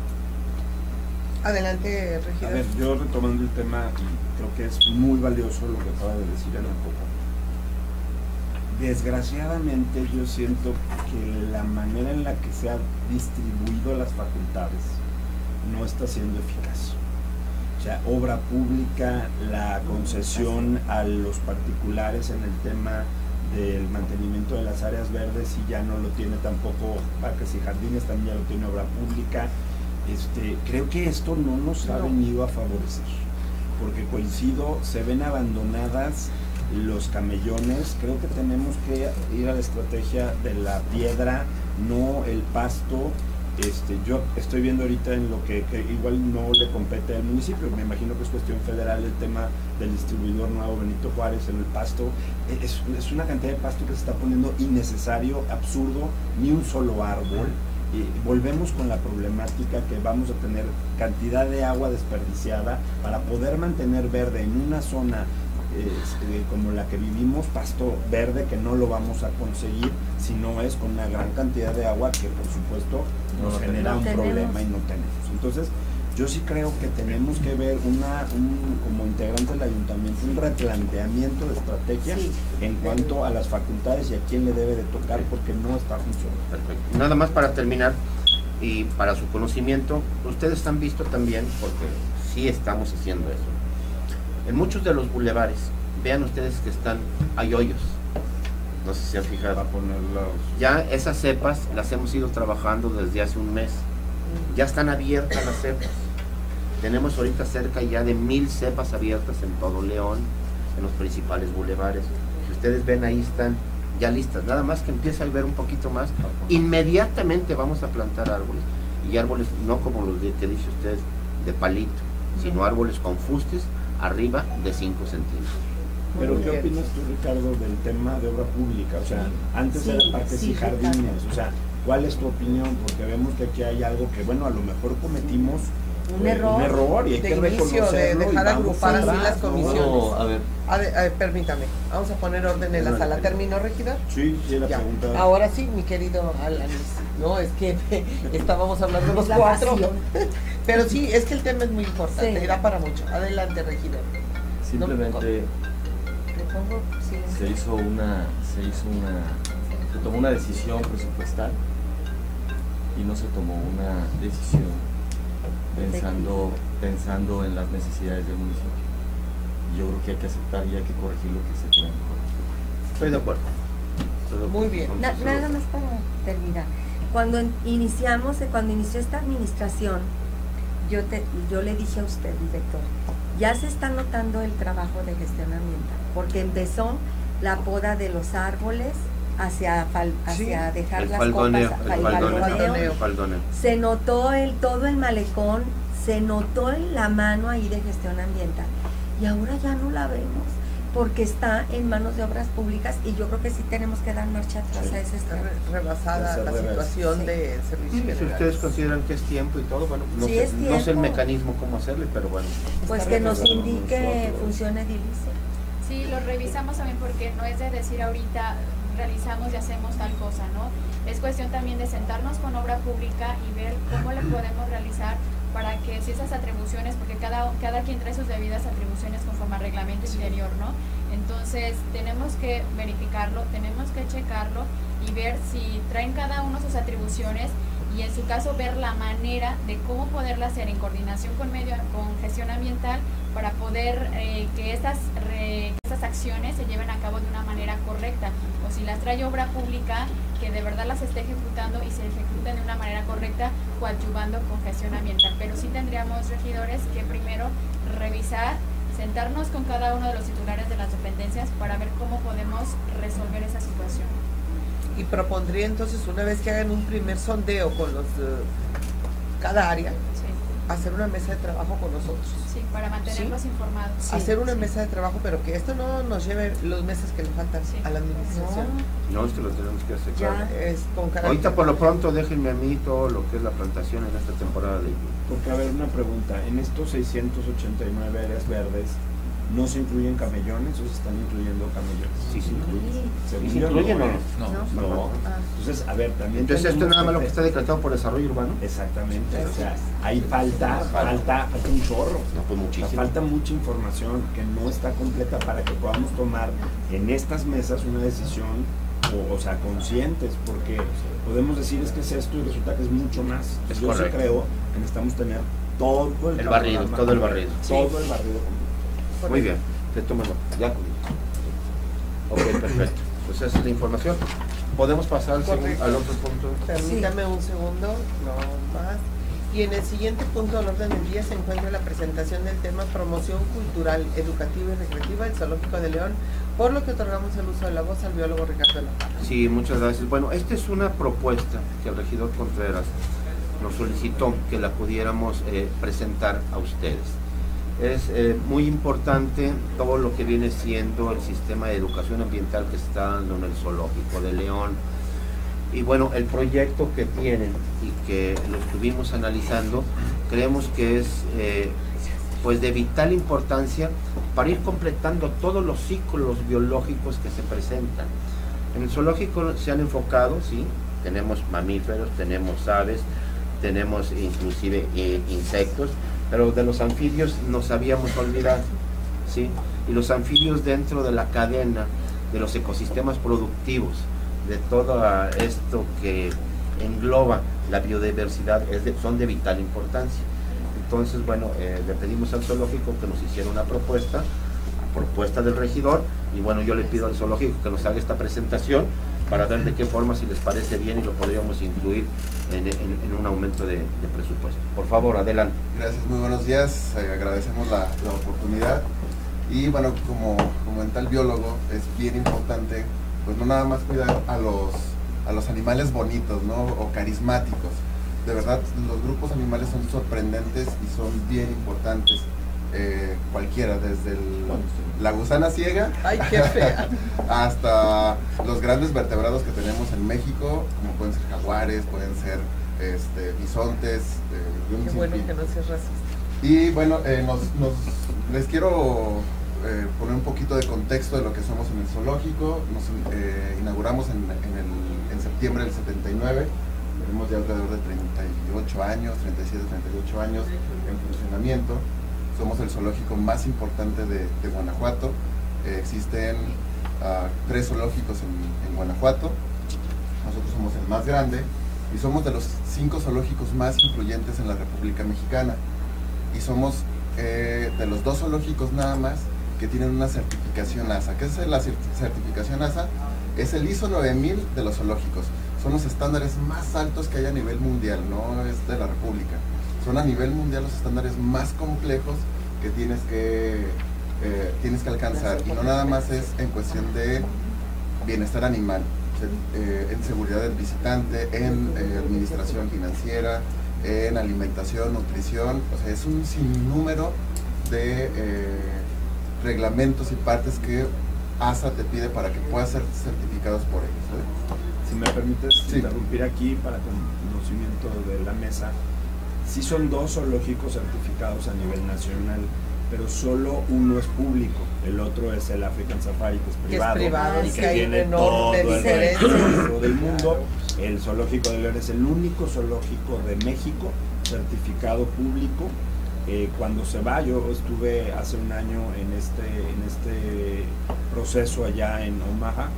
Adelante, regidor. A ver, yo retomando el tema, creo que es muy valioso lo que acaba de decir Ana Popa. Desgraciadamente yo siento que la manera en la que se han distribuido las facultades no está siendo eficaz. O sea, obra pública, la concesión a los particulares en el tema del mantenimiento de las áreas verdes, y ya no lo tiene tampoco Parques y Jardines, también ya lo tiene obra pública. Este, creo que esto no nos ha venido a favorecer, porque coincido, se ven abandonadas los camellones, creo que tenemos que ir a la estrategia de la piedra, no el pasto. Este, yo estoy viendo ahorita en lo que, que igual no le compete al municipio, me imagino que es cuestión federal el tema del distribuidor nuevo Benito Juárez en el pasto. Es, es una cantidad de pasto que se está poniendo innecesario, absurdo, ni un solo árbol. Y volvemos con la problemática que vamos a tener cantidad de agua desperdiciada para poder mantener verde en una zona eh, como la que vivimos, pasto verde, que no lo vamos a conseguir si no es con una gran cantidad de agua que por supuesto nos no, genera no un tenemos. problema y no tenemos. Entonces yo sí creo que tenemos que ver una, un, como integrante del ayuntamiento, un replanteamiento de estrategias sí. en cuanto a las facultades y a quién le debe de tocar, porque no está funcionando. Perfecto. Nada más para terminar y para su conocimiento, ustedes han visto también, porque sí estamos haciendo eso, en muchos de los bulevares, vean ustedes que están, hay hoyos, no sé si se han fijado. Ya esas cepas las hemos ido trabajando desde hace un mes, ya están abiertas las cepas. Tenemos ahorita cerca ya de mil cepas abiertas en todo León, en los principales bulevares. Si ustedes ven, ahí están ya listas. Nada más que empieza a llover un poquito más, inmediatamente vamos a plantar árboles. Y árboles no como los de, que dice usted, de palito, sino árboles con fustes arriba de cinco centímetros. Pero ¿qué opinas tú, Ricardo, del tema de obra pública? O sea, antes sí, era parques sí, y jardines. O sea, ¿cuál es tu opinión? Porque vemos que aquí hay algo que, bueno, a lo mejor cometimos un eh, error, un error y hay de que inicio, de dejar agrupar así las comisiones. No, a ver. A ver, a ver, permítame, vamos a poner orden en la Bueno, sala. ¿Terminó, regidor? Sí, sí, la Ya. pregunta. Ahora sí, mi querido Alanis. No, es que estábamos hablando los La cuatro. pasión. Pero sí, es que el tema es muy importante, Sí. da para mucho. Adelante, regidor. Simplemente Le pongo silencio. se hizo una, se hizo una, se tomó una decisión presupuestal y no se tomó una decisión pensando, pensando en las necesidades del municipio. Yo creo que hay que aceptar y hay que corregir lo que se tiene que corregir. Estoy de acuerdo. Estoy de acuerdo. Muy bien. Na- nada más para terminar. Cuando en- iniciamos, eh, cuando inició esta administración, yo te, yo le dije a usted, director, ya se está notando el trabajo de gestión ambiental, porque empezó la poda de los árboles hacia, fal- hacia Sí. dejar El las faldoneo, copas, el al faldoneo, faldoneo. el faldoneo. Se notó el, todo el malecón, se notó en la mano ahí de gestión ambiental, y ahora ya no la vemos, porque está en manos de obras públicas, y yo creo que sí tenemos que dar marcha atrás Sí. a ese Está estado. re- rebasada Tercer la revés. situación Sí. de servicios Si generales. ustedes consideran que es tiempo y todo, bueno, no, Sí, sé, es no sé el tiempo. mecanismo cómo hacerle, pero bueno. Pues Está que nos rebasado indique nosotros. función edilicia. Sí, lo revisamos también porque no es de decir ahorita realizamos y hacemos tal cosa, ¿no? Es cuestión también de sentarnos con obra pública y ver cómo le podemos realizar para que si esas atribuciones, porque cada, cada quien trae sus debidas atribuciones conforme al reglamento interior, ¿no? Entonces tenemos que verificarlo, tenemos que checarlo y ver si traen cada uno sus atribuciones y en su caso ver la manera de cómo poderla hacer en coordinación con medio, con gestión ambiental para poder eh, que estas, re, estas acciones se lleven a cabo de una manera correcta, o si las trae obra pública, que de verdad las esté ejecutando y se ejecuten de una manera correcta, coadyuvando con gestión ambiental. Pero sí tendríamos, regidores, que primero revisar, sentarnos con cada uno de los titulares de las dependencias para ver cómo podemos resolver esa situación. Y propondría entonces, una vez que hagan un primer sondeo con los eh, cada área, Sí, hacer una mesa de trabajo con nosotros. sí, para mantenerlos ¿Sí? informados. Sí, hacer una sí. mesa de trabajo, pero que esto no nos lleve los meses que le faltan Sí. a la administración. No, esto lo tenemos que hacer. Ya. claro. Es con carácter. Ahorita por lo pronto déjenme a mí todo lo que es la plantación en esta temporada de lluvia. Porque, a ver, una pregunta. En estos seiscientos ochenta y nueve áreas verdes, ¿no se incluyen camellones o se están incluyendo camellones? Sí, se incluyen. ¿Se ¿Y se incluyen o no? No. ¿No? No. Ah. Entonces, a ver, también Entonces esto tenemos nada más lo que ver- está decretado por desarrollo urbano. Exactamente, o sea, ahí falta, falta, falta un chorro. No, pues O sea, muchísimo. falta mucha información que no está completa para que podamos tomar en estas mesas una decisión, o, o sea, conscientes, porque podemos decir es que es esto y resulta que es mucho más. Es Yo sí correcto. creo que necesitamos tener todo el, El barrido, panorama todo el completo, barrido. todo el barrido completo. Muy bien, te tomo nota. Ya con Ok, perfecto. Pues esa es la información. ¿Podemos pasar al, segun- Correcto. al otro punto? Permítame un segundo, no más. Y en el siguiente punto del orden del día se encuentra la presentación del tema promoción cultural, educativa y recreativa del Zoológico de León, por lo que otorgamos el uso de la voz al biólogo Ricardo de la Parra. Sí, muchas gracias. Bueno, esta es una propuesta que el regidor Contreras nos solicitó que la pudiéramos eh, presentar a ustedes. Es eh, muy importante todo lo que viene siendo el sistema de educación ambiental que se está dando en el zoológico de León. Y bueno, el proyecto que tienen y que lo estuvimos analizando, creemos que es eh, pues de vital importancia para ir completando todos los ciclos biológicos que se presentan. En el zoológico se han enfocado, sí, tenemos mamíferos, tenemos aves, tenemos inclusive eh, insectos, pero de los anfibios nos habíamos olvidado, ¿sí? Y los anfibios dentro de la cadena de los ecosistemas productivos, de todo esto que engloba la biodiversidad, es de, son de vital importancia. Entonces, bueno, eh, le pedimos al zoológico que nos hiciera una propuesta, propuesta del regidor, y bueno, yo le pido al zoológico que nos haga esta presentación para ver de qué forma, si les parece bien, y lo podríamos incluir en, en, en un aumento de, de presupuesto. Por favor, adelante. Gracias, muy buenos días, eh, agradecemos la, la oportunidad. Y bueno, como, como en tal biólogo es bien importante, pues no nada más cuidar a los, a los animales bonitos, ¿no? O carismáticos. De verdad, los grupos animales son sorprendentes y son bien importantes. Eh, cualquiera, desde el, la gusana ciega Ay, qué fea. hasta los grandes vertebrados que tenemos en México, como pueden ser jaguares, pueden ser este, bisontes. Eh, qué bueno que no seas racista. Y bueno, eh, nos, nos, les quiero eh, poner un poquito de contexto de lo que somos en el zoológico. Nos eh, inauguramos en, en, el, en septiembre del setenta y nueve. Tenemos ya alrededor de treinta y ocho años, treinta y siete, treinta y ocho años en funcionamiento. Somos el zoológico más importante de, de Guanajuato. Eh, existen uh, tres zoológicos en, en Guanajuato. Nosotros somos el más grande y somos de los cinco zoológicos más influyentes en la República Mexicana. Y somos eh, de los dos zoológicos nada más que tienen una certificación NASA. ¿Qué es la certificación NASA? Es el ISO nueve mil de los zoológicos. Son los estándares más altos que hay a nivel mundial, no es de la República. Son a nivel mundial los estándares más complejos que tienes que, eh, tienes que alcanzar. Y no nada más es en cuestión de bienestar animal, eh, en seguridad del visitante, en eh, administración financiera, en alimentación, nutrición. O sea, es un sinnúmero de eh, reglamentos y partes que ASA te pide para que puedas ser certificados por ellos, ¿eh? Si me permites sí. interrumpir aquí para conocimiento de la mesa. Sí son dos zoológicos certificados a nivel nacional, pero solo uno es público, el otro es el African Safari, que es privado, que es privado y y que, que tiene todo el derecho del mundo. El zoológico de León es el único zoológico de México certificado público. Eh, cuando se va, yo estuve hace un año en este, en este proceso allá en Omaha,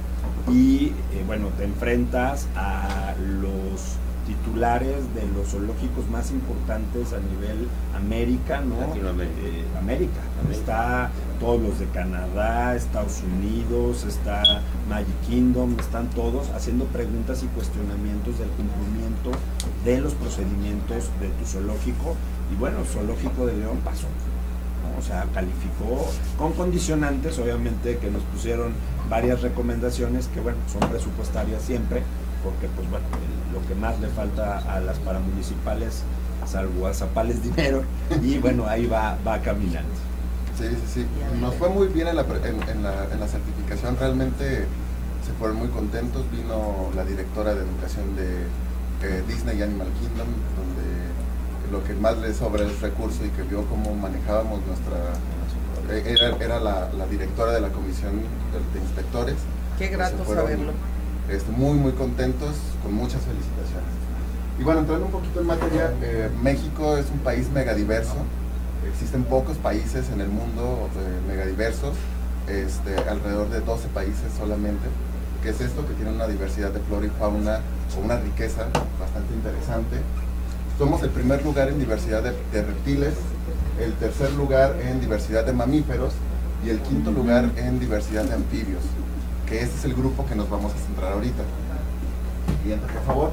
y eh, bueno, te enfrentas a los titulares de los zoológicos más importantes a nivel América, ¿no? Latinoamérica. Eh, América. Está todos los de Canadá, Estados Unidos, está Magic Kingdom, están todos haciendo preguntas y cuestionamientos del cumplimiento de los procedimientos de tu zoológico. Y bueno, el zoológico de León pasó, ¿no? O sea, calificó con condicionantes, obviamente, que nos pusieron varias recomendaciones que, bueno, son presupuestarias siempre, porque pues bueno, el, lo que más le falta a las paramunicipales, salvo a Zapales, dinero, y bueno, ahí va, va caminando. Sí, sí, sí. Nos fue muy bien en la, en, en, la, en la certificación, realmente se fueron muy contentos. Vino la directora de educación de eh, Disney y Animal Kingdom, donde lo que más le sobra es recurso, y que vio cómo manejábamos nuestra... Era, era la, la directora de la comisión de, de inspectores. Qué grato fueron, saberlo. Este, muy, muy contentos, con muchas felicitaciones. Y bueno, entrando un poquito en materia, eh, México es un país megadiverso. Existen pocos países en el mundo eh, megadiversos, este, alrededor de doce países solamente. ¿Qué es esto? Que tiene una diversidad de flora y fauna, o una riqueza bastante interesante. Somos el primer lugar en diversidad de, de reptiles, el tercer lugar en diversidad de mamíferos y el quinto lugar en diversidad de anfibios, que este es el grupo que nos vamos a centrar ahorita. Siguiente, por favor.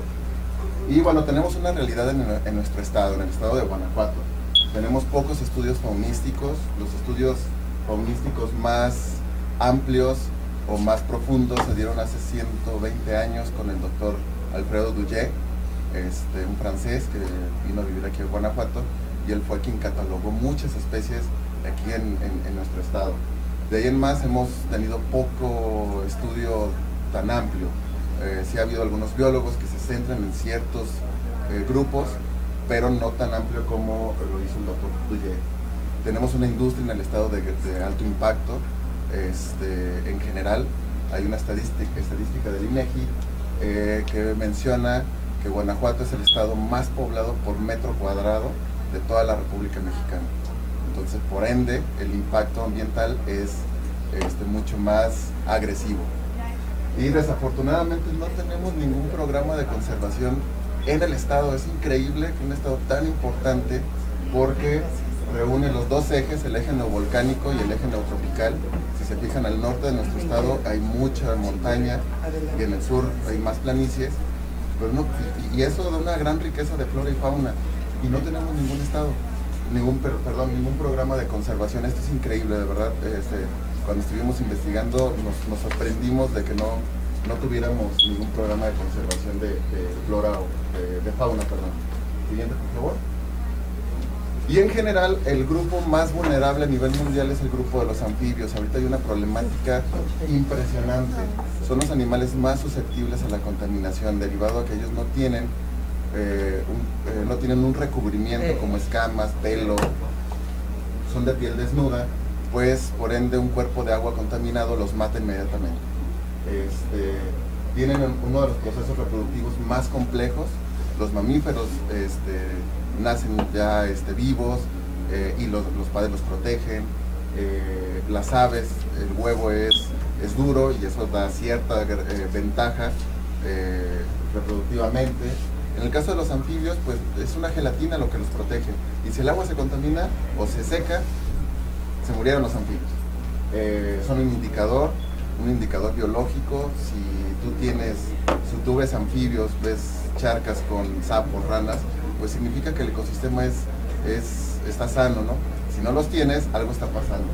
Y bueno, tenemos una realidad en, en nuestro estado, en el estado de Guanajuato. Tenemos pocos estudios faunísticos. Los estudios faunísticos más amplios o más profundos se dieron hace ciento veinte años con el doctor Alfredo Douillet, este, un francés que vino a vivir aquí en Guanajuato, y él fue quien catalogó muchas especies aquí en, en, en nuestro estado. De ahí en más hemos tenido poco estudio tan amplio. Eh, sí ha habido algunos biólogos que se centran en ciertos eh, grupos, pero no tan amplio como lo hizo el doctor Douillet. Tenemos una industria en el estado de, de alto impacto. Este, en general hay una estadística, estadística del INEGI eh, que menciona que Guanajuato es el estado más poblado por metro cuadrado de toda la República Mexicana. Entonces, por ende, el impacto ambiental es este, mucho más agresivo. Y desafortunadamente no tenemos ningún programa de conservación en el estado. Es increíble que un estado tan importante, porque reúne los dos ejes, el eje neovolcánico y el eje neotropical. Si se fijan, al norte de nuestro estado hay mucha montaña y en el sur hay más planicies, pero no, y, y eso da una gran riqueza de flora y fauna, y no tenemos ningún estado, ningún, perdón, ningún programa de conservación. Esto es increíble, de verdad. Este, cuando estuvimos investigando nos, nos sorprendimos de que no, no tuviéramos ningún programa de conservación de, de flora o de, de fauna, perdón. Siguiente, por favor. Y en general, el grupo más vulnerable a nivel mundial es el grupo de los anfibios. Ahorita hay una problemática impresionante. Son los animales más susceptibles a la contaminación, derivado a que ellos no tienen, eh, un, eh, no tienen un recubrimiento como escamas, pelo, son de piel desnuda, pues por ende un cuerpo de agua contaminado los mata inmediatamente. Este, tienen uno de los procesos reproductivos más complejos. Los mamíferos este, nacen ya este, vivos eh, y los, los padres los protegen. Eh, las aves, el huevo es, es duro y eso da cierta eh, ventaja eh, reproductivamente. En el caso de los anfibios, pues es una gelatina lo que los protege. Y si el agua se contamina o se seca, se murieron los anfibios. Eh, son un indicador, un indicador biológico. Si tú tienes, si tú ves anfibios, ves charcas con sapos, ranas, pues significa que el ecosistema es, es, está sano, ¿no? Si no los tienes, algo está pasando.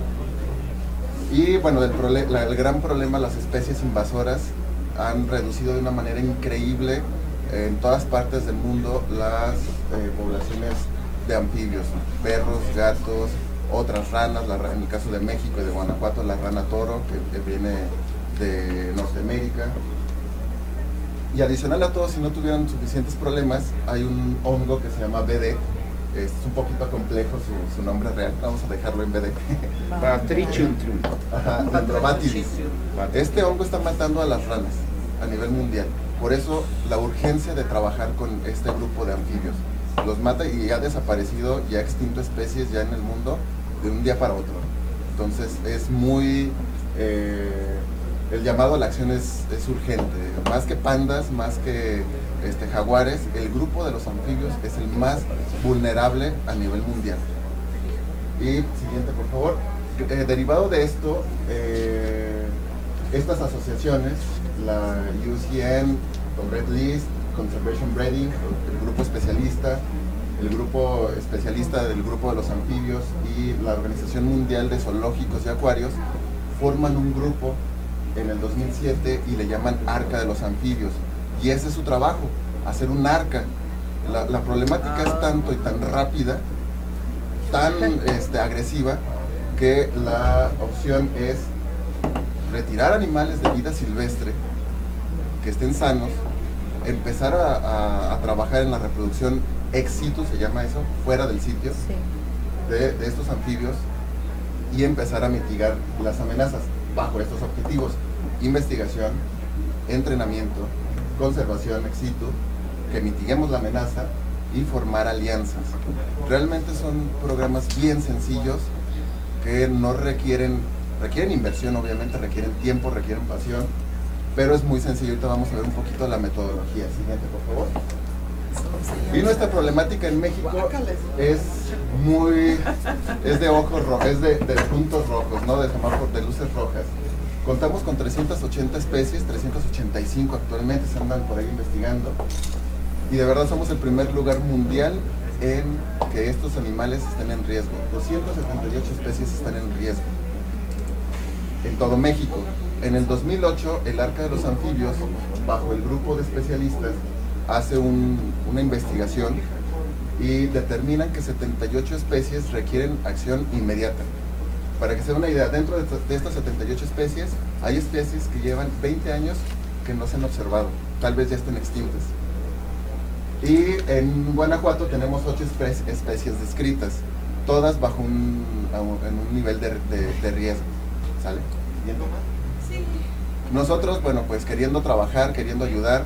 Y bueno, el, prole la, el gran problema, las especies invasoras han reducido de una manera increíble eh, en todas partes del mundo las eh, poblaciones de anfibios, perros, gatos, otras ranas, la, en el caso de México y de Guanajuato, la rana toro, que, que viene de Norteamérica. Y adicional a todo, si no tuvieran suficientes problemas, hay un hongo que se llama B D. Es un poquito complejo su, su nombre real, vamos a dejarlo en B D. Batricium. Ajá, Dendrobatidis. Este hongo está matando a las ranas a nivel mundial. Por eso la urgencia de trabajar con este grupo de anfibios. Los mata y ha desaparecido y ha extinto especies ya en el mundo de un día para otro. Entonces es muy... Eh, el llamado a la acción es, es urgente. Más que pandas, más que este, jaguares, el grupo de los anfibios es el más vulnerable a nivel mundial. Y siguiente, por favor. Eh, derivado de esto, eh, estas asociaciones, la U C N, con Red List, Conservation Breeding, el grupo especialista, el grupo especialista del grupo de los anfibios y la Organización Mundial de Zoológicos y Acuarios, forman un grupo en el dos mil siete y le llaman Arca de los Anfibios, y ese es su trabajo, hacer un arca. La, la problemática es tanto y tan rápida, tan este, agresiva, que la opción es retirar animales de vida silvestre que estén sanos, empezar a, a, a trabajar en la reproducción ex situ, se llama eso, fuera del sitio, de, de estos anfibios, y empezar a mitigar las amenazas bajo estos objetivos: investigación, entrenamiento, conservación ex situ, que mitiguemos la amenaza y formar alianzas. Realmente son programas bien sencillos que no requieren, requieren inversión, obviamente, requieren tiempo, requieren pasión, pero es muy sencillo. Ahorita vamos a ver un poquito la metodología. Siguiente, por favor. Y nuestra problemática en México es muy, es de ojos rojos, es de, de puntos rojos, ¿no? De semáforos, de luces rojas. Contamos con trescientas ochenta especies, trescientas ochenta y cinco actualmente, se andan por ahí investigando. Y de verdad somos el primer lugar mundial en que estos animales estén en riesgo. doscientas setenta y ocho especies están en riesgo en todo México. en el dos mil ocho, el Arca de los Anfibios, bajo el grupo de especialistas, hace un, una investigación y determinan que setenta y ocho especies requieren acción inmediata. Para que se den una idea, dentro de, de estas setenta y ocho especies, hay especies que llevan veinte años que no se han observado, tal vez ya estén extintas. Y en Guanajuato tenemos ocho espe especies descritas, todas bajo un, en un nivel de, de, de riesgo. ¿Sale? ¿Viendo más? Sí. Nosotros, bueno, pues queriendo trabajar, queriendo ayudar,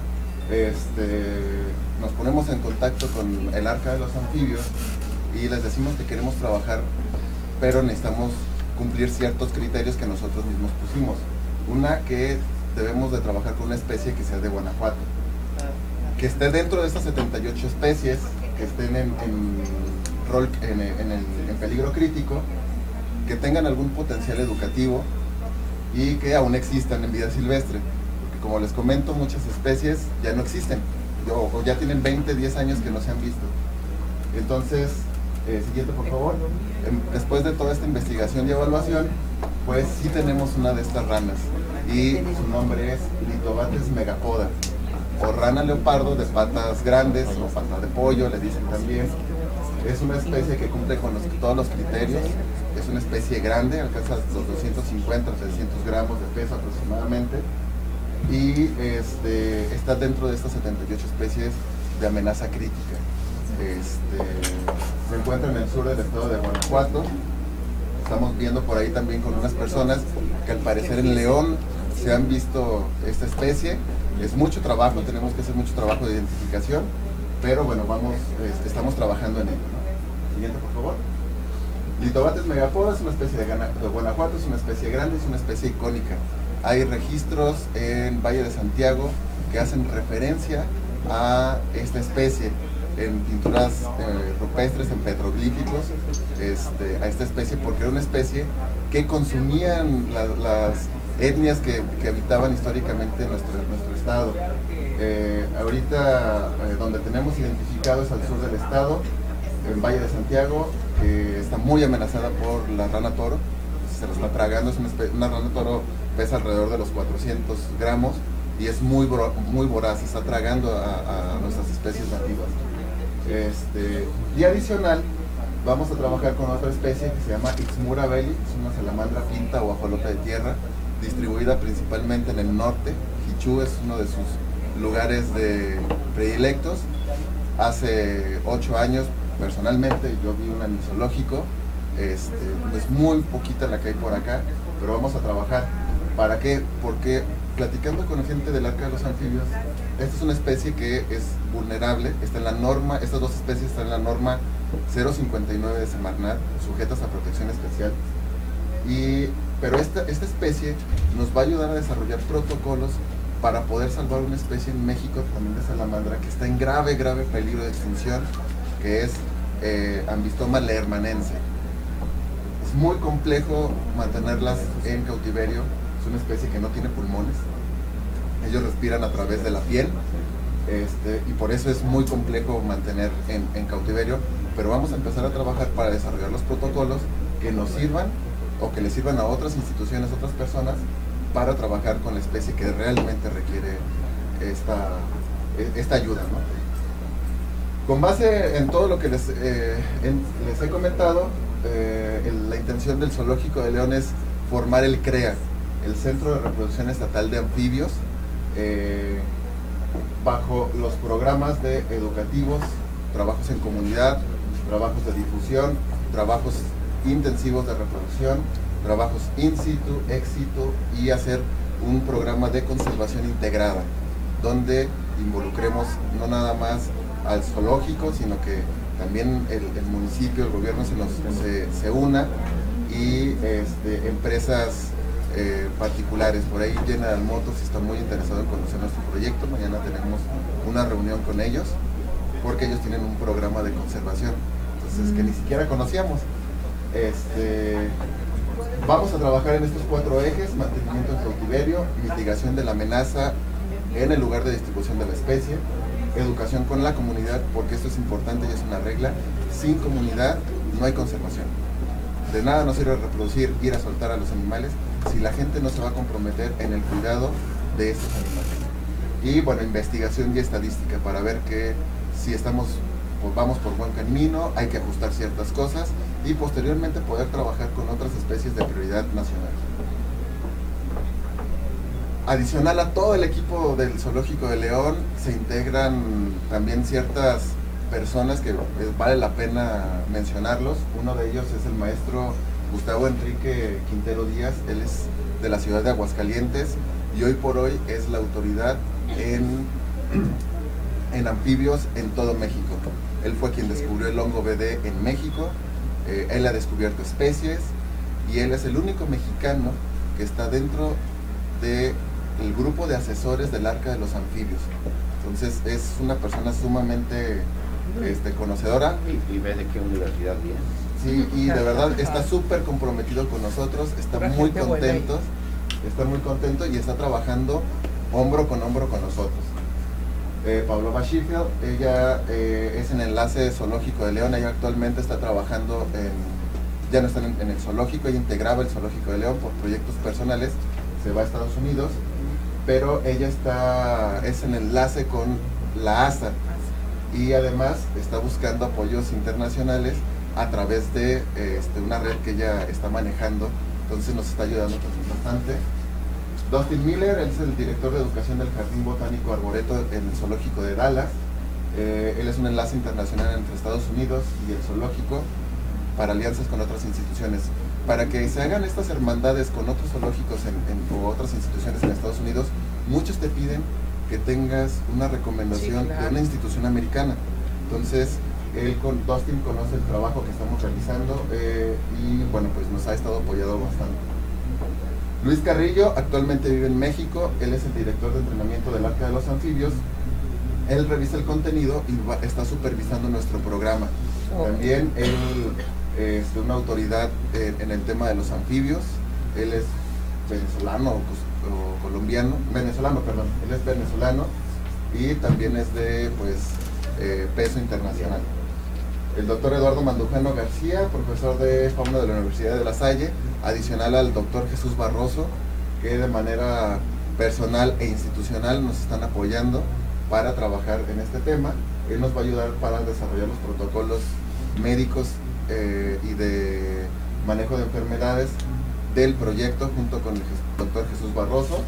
este, nos ponemos en contacto con el Arca de los Anfibios y les decimos que queremos trabajar, pero necesitamos cumplir ciertos criterios que nosotros mismos pusimos. Una, que debemos de trabajar con una especie que sea de Guanajuato, que esté dentro de estas setenta y ocho especies, que estén en, en, rol, en, en, el, en peligro crítico, que tengan algún potencial educativo y que aún existan en vida silvestre. Porque como les comento, muchas especies ya no existen, o, o ya tienen veinte, diez años que no se han visto. Entonces, eh, siguiente por favor. Después de toda esta investigación y evaluación, pues sí tenemos una de estas ranas, y su nombre es Litobates megapoda, o rana leopardo de patas grandes, o pata de pollo, le dicen también. Es una especie que cumple con los, todos los criterios. Es una especie grande, alcanza los doscientos cincuenta, trescientos gramos de peso aproximadamente, y este, está dentro de estas setenta y ocho especies de amenaza crítica. Este, se encuentra en el sur del estado de Guanajuato. Estamos viendo por ahí también con unas personas que al parecer en León se han visto esta especie. Es mucho trabajo, tenemos que hacer mucho trabajo de identificación, pero bueno, vamos, este, estamos trabajando en ello, ¿no? Siguiente, por favor. Litobates megapoda es una especie de, de Guanajuato, es una especie grande, es una especie icónica. Hay registros en Valle de Santiago que hacen referencia a esta especie en pinturas eh, rupestres, en petroglíficos, este, a esta especie, porque era una especie que consumían la, las etnias que, que habitaban históricamente en nuestro, en nuestro estado. Eh, ahorita eh, donde tenemos identificado es al sur del estado, en Valle de Santiago, que está muy amenazada por la rana toro, se la está tragando. Es una, una rana toro, pesa alrededor de los cuatrocientos gramos y es muy, muy voraz, está tragando a, a nuestras especies nativas. Este, y adicional, vamos a trabajar con otra especie que se llama Ixmura belli, es una salamandra pinta o ajolote de tierra, distribuida principalmente en el norte. Jichú es uno de sus lugares de predilectos. Hace ocho años, personalmente, yo vi una en el zoológico. Este, es muy poquita la que hay por acá, pero vamos a trabajar. ¿Para qué? Porque platicando con gente del Arca de los Anfibios, esta es una especie que es vulnerable, está en la norma, estas dos especies están en la norma cero cincuenta y nueve de Semarnat, sujetas a protección especial. Y, pero esta, esta especie nos va a ayudar a desarrollar protocolos para poder salvar una especie en México, también de salamandra, que está en grave, grave peligro de extinción, que es eh, Ambistoma leermanense. Es muy complejo mantenerlas en cautiverio, es una especie que no tiene pulmones, ellos respiran a través de la piel, este, y por eso es muy complejo mantener en, en cautiverio, pero vamos a empezar a trabajar para desarrollar los protocolos que nos sirvan o que le sirvan a otras instituciones, otras personas, para trabajar con la especie que realmente requiere esta, esta ayuda, ¿no? Con base en todo lo que les, eh, en, les he comentado, eh, el, la intención del Zoológico de León es formar el CREA, el Centro de Reproducción Estatal de Anfibios, eh, bajo los programas de educativos, trabajos en comunidad, trabajos de difusión, trabajos intensivos de reproducción, trabajos in situ, ex situ, y hacer un programa de conservación integrada, donde involucremos no nada más al zoológico, sino que también el, el municipio, el gobierno se, nos, se, se una, y este, empresas eh, particulares. Por ahí General Motors está muy interesado en conocer nuestro proyecto. Mañana tenemos una reunión con ellos, porque ellos tienen un programa de conservación, entonces, que ni siquiera conocíamos. Este, vamos a trabajar en estos cuatro ejes: mantenimiento en cautiverio, mitigación de la amenaza en el lugar de distribución de la especie, educación con la comunidad, porque esto es importante y es una regla: sin comunidad no hay conservación. de nada nos sirve reproducir, ir a soltar a los animales, si la gente no se va a comprometer en el cuidado de estos animales. Y bueno, investigación y estadística para ver que si estamos, pues vamos por buen camino, hay que ajustar ciertas cosas y posteriormente poder trabajar con otras especies de prioridad nacional. Adicional a todo el equipo del Zoológico de León, se integran también ciertas personas que vale la pena mencionarlos. Uno de ellos es el maestro Gustavo Enrique Quintero Díaz. Él es de la ciudad de Aguascalientes y hoy por hoy es la autoridad en, en anfibios en todo México. Él fue quien descubrió el hongo B D en México, eh, él ha descubierto especies y él es el único mexicano que está dentro del grupo de asesores del Arca de los Anfibios. Entonces es una persona sumamente este, conocedora. ¿Y, y ve de qué universidad viene? Sí, y de verdad está súper comprometido con nosotros, está muy contento, está muy contento y está trabajando hombro con hombro con nosotros. Eh, Paulova Sheffield, ella eh, es en el enlace zoológico de León, ella actualmente está trabajando en, ya no está en, en el zoológico, ella integraba el zoológico de León por proyectos personales, se va a Estados Unidos, pero ella está, es en enlace con la A S A y además está buscando apoyos internacionales a través de este, una red que ella está manejando, entonces nos está ayudando bastante. Dustin Miller, él es el director de educación del Jardín Botánico Arboreto en el Zoológico de Dallas. Eh, él es un enlace internacional entre Estados Unidos y el zoológico para alianzas con otras instituciones. Para que se hagan estas hermandades con otros zoológicos en, en, o otras instituciones en Estados Unidos, muchos te piden que tengas una recomendación sí, claro. de una institución americana. Entonces, él con Dustin conoce el trabajo que estamos realizando eh, y bueno, pues nos ha estado apoyando bastante. Luis Carrillo actualmente vive en México, él es el director de entrenamiento del Arca de los Anfibios. Él revisa el contenido y va, está supervisando nuestro programa. También él es una autoridad en, en el tema de los anfibios. Él es venezolano o, o colombiano, venezolano, perdón, él es venezolano y también es de pues eh, peso internacional. El doctor Eduardo Mandujano García, profesor de fauna de la Universidad de La Salle, adicional al doctor Jesús Barroso, que de manera personal e institucional nos están apoyando para trabajar en este tema. Él nos va a ayudar para desarrollar los protocolos médicos eh, y de manejo de enfermedades del proyecto junto con el doctor Jesús Barroso.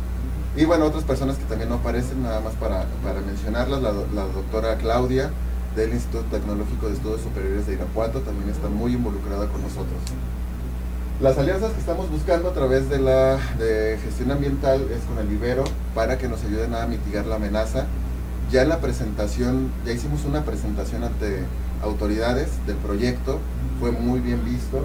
Y bueno, otras personas que también no aparecen, nada más para, para mencionarlas, la, la doctora Claudia del Instituto Tecnológico de Estudios Superiores de Irapuato también está muy involucrada con nosotros. Las alianzas que estamos buscando a través de la de gestión ambiental es con el Ibero para que nos ayuden a mitigar la amenaza. Ya en la presentación, ya hicimos una presentación ante autoridades del proyecto, fue muy bien visto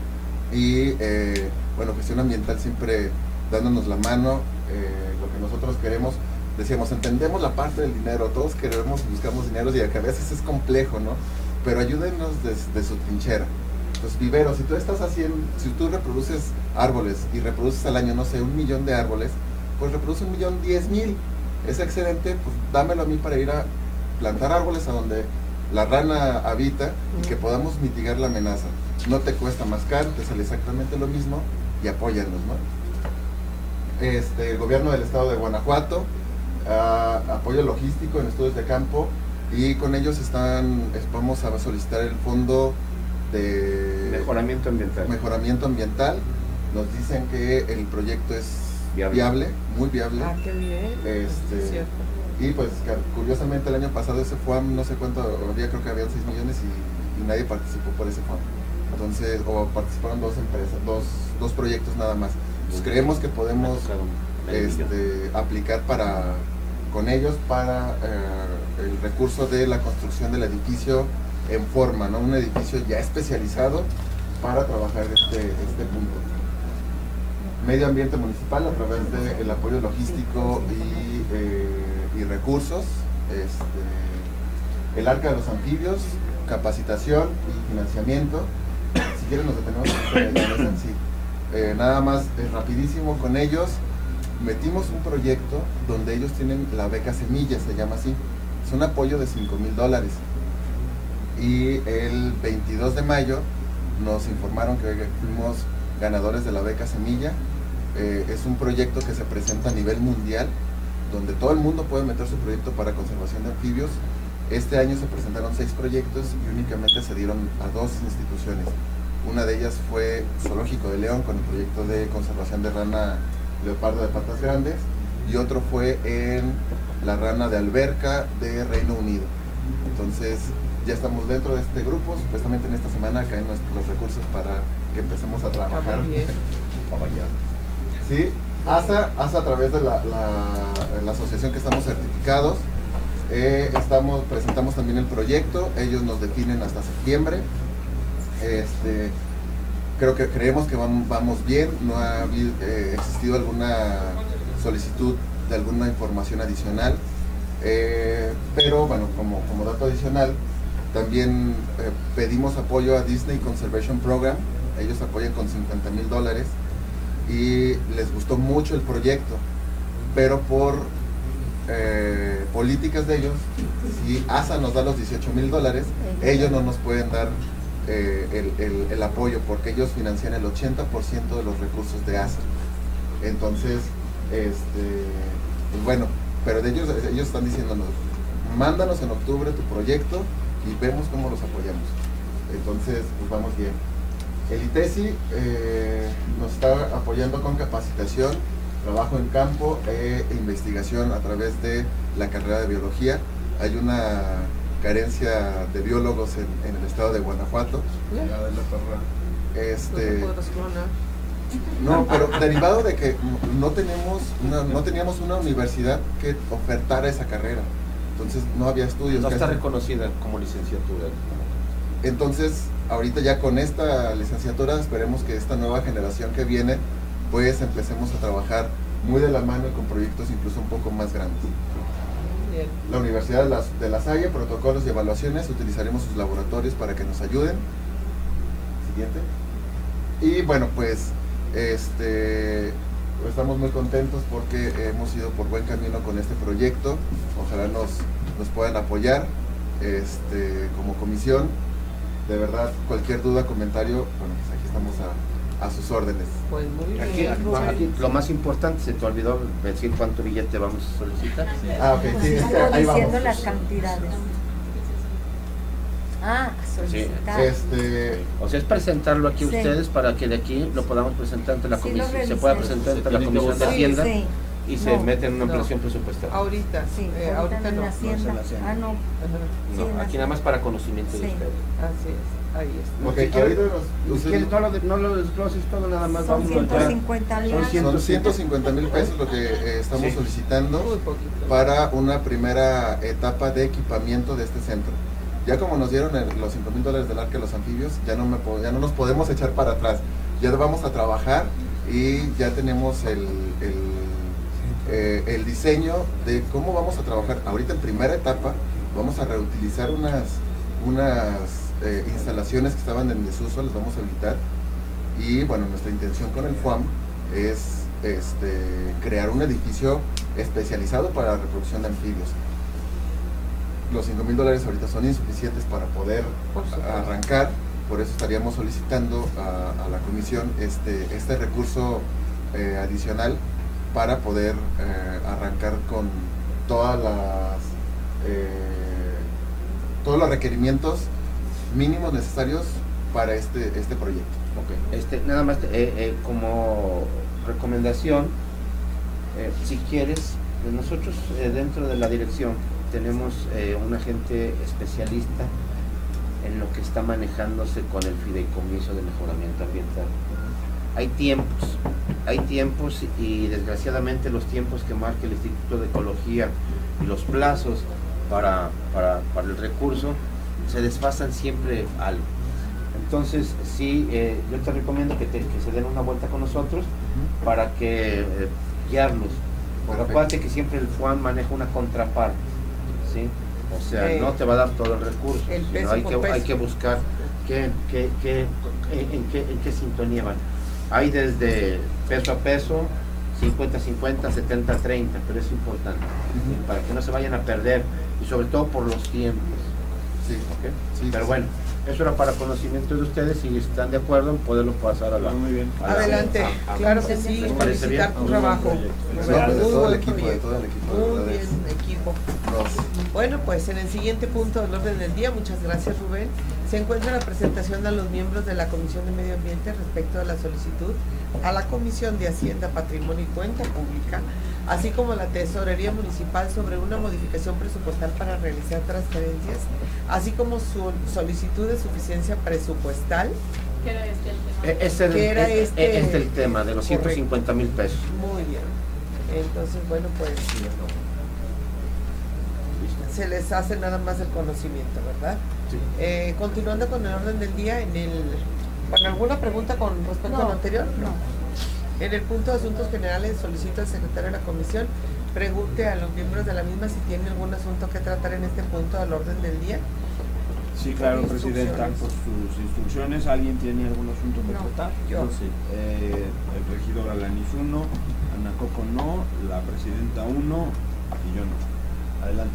y eh, bueno, gestión ambiental siempre dándonos la mano, eh, lo que nosotros queremos. Decíamos, entendemos la parte del dinero, todos queremos y buscamos dinero y a veces es complejo, ¿no? Pero ayúdenos desde su trinchera. Pues vivero, si tú estás haciendo, si tú reproduces árboles y reproduces al año, no sé, un millón de árboles, pues reproduce un millón, diez mil. Es excelente, pues dámelo a mí para ir a plantar árboles a donde la rana habita y que podamos mitigar la amenaza. No te cuesta más caro, te sale exactamente lo mismo y apóyanos, ¿no? Este, el gobierno del estado de Guanajuato, Uh, apoyo logístico en estudios de campo y con ellos están vamos a solicitar el fondo de mejoramiento ambiental mejoramiento ambiental. Nos dicen que el proyecto es viable, viable muy viable. Ah, qué bien. Este, es cierto. Y pues curiosamente el año pasado ese F U A M, no sé cuánto había, creo que habían seis millones y, y nadie participó por ese F U A M. Entonces, o participaron dos empresas, dos, dos proyectos nada más. Pues creemos que podemos este, aplicar para con ellos para eh, el recurso de la construcción del edificio en forma, ¿no? Un edificio ya especializado para trabajar este, este punto. Medio ambiente municipal a través del apoyo logístico y, eh, y recursos, este, el Arca de los Anfibios, capacitación y financiamiento. Si quieren nos detenemos en sí. Eh, nada más eh, rapidísimo con ellos. Metimos un proyecto donde ellos tienen la beca Semillas, se llama así. Es un apoyo de cinco mil dólares. Y el veintidós de mayo nos informaron que fuimos ganadores de la beca Semilla. Eh, es un proyecto que se presenta a nivel mundial, donde todo el mundo puede meter su proyecto para conservación de anfibios. Este año se presentaron seis proyectos y únicamente se dieron a dos instituciones. Una de ellas fue Zoológico de León con el proyecto de conservación de rana leopardo de patas grandes, y otro fue en la rana de alberca de Reino Unido. Entonces ya estamos dentro de este grupo, supuestamente en esta semana caen los recursos para que empecemos a trabajar. Sí, ASA, ASA a través de la, la, la asociación que estamos certificados, eh, estamos, presentamos también el proyecto, ellos nos definen hasta septiembre. Este, creo que creemos que vamos, vamos bien, no ha habido, eh, existido alguna solicitud de alguna información adicional, eh, pero bueno, como, como dato adicional, también eh, pedimos apoyo a Disney Conservation Program. Ellos apoyan con cincuenta mil dólares y les gustó mucho el proyecto, pero por eh, políticas de ellos, si ASA nos da los dieciocho mil dólares, ellos no nos pueden dar eh, el, el, el apoyo, porque ellos financian el ochenta por ciento de los recursos de ASA. Entonces, este, pues bueno, pero de ellos, ellos están diciéndonos, mándanos en octubre tu proyecto y vemos cómo los apoyamos. Entonces, pues vamos bien. El ITESI eh, nos está apoyando con capacitación, trabajo en campo e investigación a través de la carrera de biología. Hay una carencia de biólogos en, en el estado de Guanajuato. Este, no, pero derivado de que no tenemos una, no teníamos una universidad que ofertara esa carrera. Entonces no había estudios. No está reconocida como licenciatura. Entonces, ahorita ya con esta licenciatura, esperemos que esta nueva generación que viene, pues empecemos a trabajar muy de la mano y con proyectos incluso un poco más grandes. Bien. La Universidad de La, de la Salle, protocolos y evaluaciones, utilizaremos sus laboratorios para que nos ayuden. Siguiente. Y bueno, pues este, estamos muy contentos porque hemos ido por buen camino con este proyecto. Ojalá nos, nos puedan apoyar este, como comisión. De verdad, cualquier duda, comentario, bueno, pues aquí estamos a, a sus órdenes. Pues muy bien. Aquí, aquí, aquí, lo más importante, se te olvidó decir cuánto billete vamos a solicitar. Sí. Ah, ok, sí, estamos ahí diciendo vamos. las cantidades. Ah, solicitar. Sí. Este, o sea, es presentarlo aquí a sí. ustedes para que de aquí lo podamos presentar ante la Sí, comisión, se pueda presentar ante la comisión de Hacienda. Sí. Y se No, mete en una no. ampliación presupuestaria. Ahorita, Sí, eh, ahorita en no. la Hacienda. no se la Ah, no. No, Sí, en la aquí nada más para conocimiento Sí. de ustedes. Así es, ahí está. ok, Si quieres, ahorita nos- si quieres, no lo, de- no lo desgloses todo, nada más Son vamos a ciento entrar. cincuenta mil. Son cien- son ciento cincuenta mil pesos lo que eh, estamos Sí. solicitando Muy poquito. para una primera etapa de equipamiento de este centro. Ya como nos dieron el- los cinco mil dólares del Arca de los Anfibios, ya no, me, po- ya no nos podemos echar para atrás. Ya vamos a trabajar y ya tenemos el, el, eh, el diseño de cómo vamos a trabajar. Ahorita en primera etapa vamos a reutilizar unas, unas eh, instalaciones que estaban en desuso, las vamos a habilitar. Y bueno, nuestra intención con el F U A M es este, crear un edificio especializado para la reproducción de anfibios. Los cinco mil dólares ahorita son insuficientes para poder arrancar, por eso estaríamos solicitando a, a la comisión este, este recurso eh, adicional para poder eh, arrancar con todas las eh, todos los requerimientos mínimos necesarios para este, este proyecto. Okay. Este, nada más eh, eh, como recomendación, eh, si quieres, nosotros eh, dentro de la dirección tenemos eh, un agente especialista en lo que está manejándose con el fideicomiso de mejoramiento ambiental. Hay tiempos, hay tiempos y desgraciadamente los tiempos que marca el Instituto de Ecología y los plazos para, para, para el recurso se desfasan siempre algo. Entonces, sí, eh, yo te recomiendo que, te, que se den una vuelta con nosotros para que eh, guiarlos. Porque acuérdate que siempre el F U A M maneja una contraparte, ¿sí? O sea, Eh, no te va a dar todo el recurso, el sino peso hay por que, peso. hay que buscar qué, qué, qué, en, en qué, en qué sintonía van. Hay desde peso a peso, cincuenta cincuenta, setenta treinta, pero es importante, ¿sí? Para que no se vayan a perder y sobre todo por los tiempos. Sí, ¿Okay? sí, Pero sí. bueno, Eso era para conocimiento de ustedes, si están de acuerdo en poderlo pasar a la... Muy bien. Adelante, a, a, claro que sí, felicitar tu trabajo. Muy buen equipo, de todo el equipo. Muy bien, equipo. Bueno, pues en el siguiente punto del orden del día, muchas gracias Rubén, se encuentra la presentación a los miembros de la Comisión de Medio Ambiente respecto a la solicitud a la Comisión de Hacienda, Patrimonio y Cuenta Pública, así como la Tesorería Municipal sobre una modificación presupuestal para realizar transferencias, así como su solicitud de suficiencia presupuestal. ¿Qué era este el tema? Eh, este, ¿Qué era este, este? este el tema de los ciento cincuenta mil pesos. Muy bien. Entonces, bueno, pues se les hace nada más el conocimiento, ¿verdad? Sí. Eh, continuando con el orden del día, en el ¿con alguna pregunta con respecto no, a lo anterior? No. En el punto de asuntos generales solicito al secretario de la comisión pregunte a los miembros de la misma si tiene algún asunto que tratar en este punto del orden del día. Sí, claro, Presidenta, por sus instrucciones. ¿Alguien tiene algún asunto que No, tratar? yo. Sí. Eh, el regidor Alanis uno, Ana Coco no, la Presidenta uno y yo no. Adelante.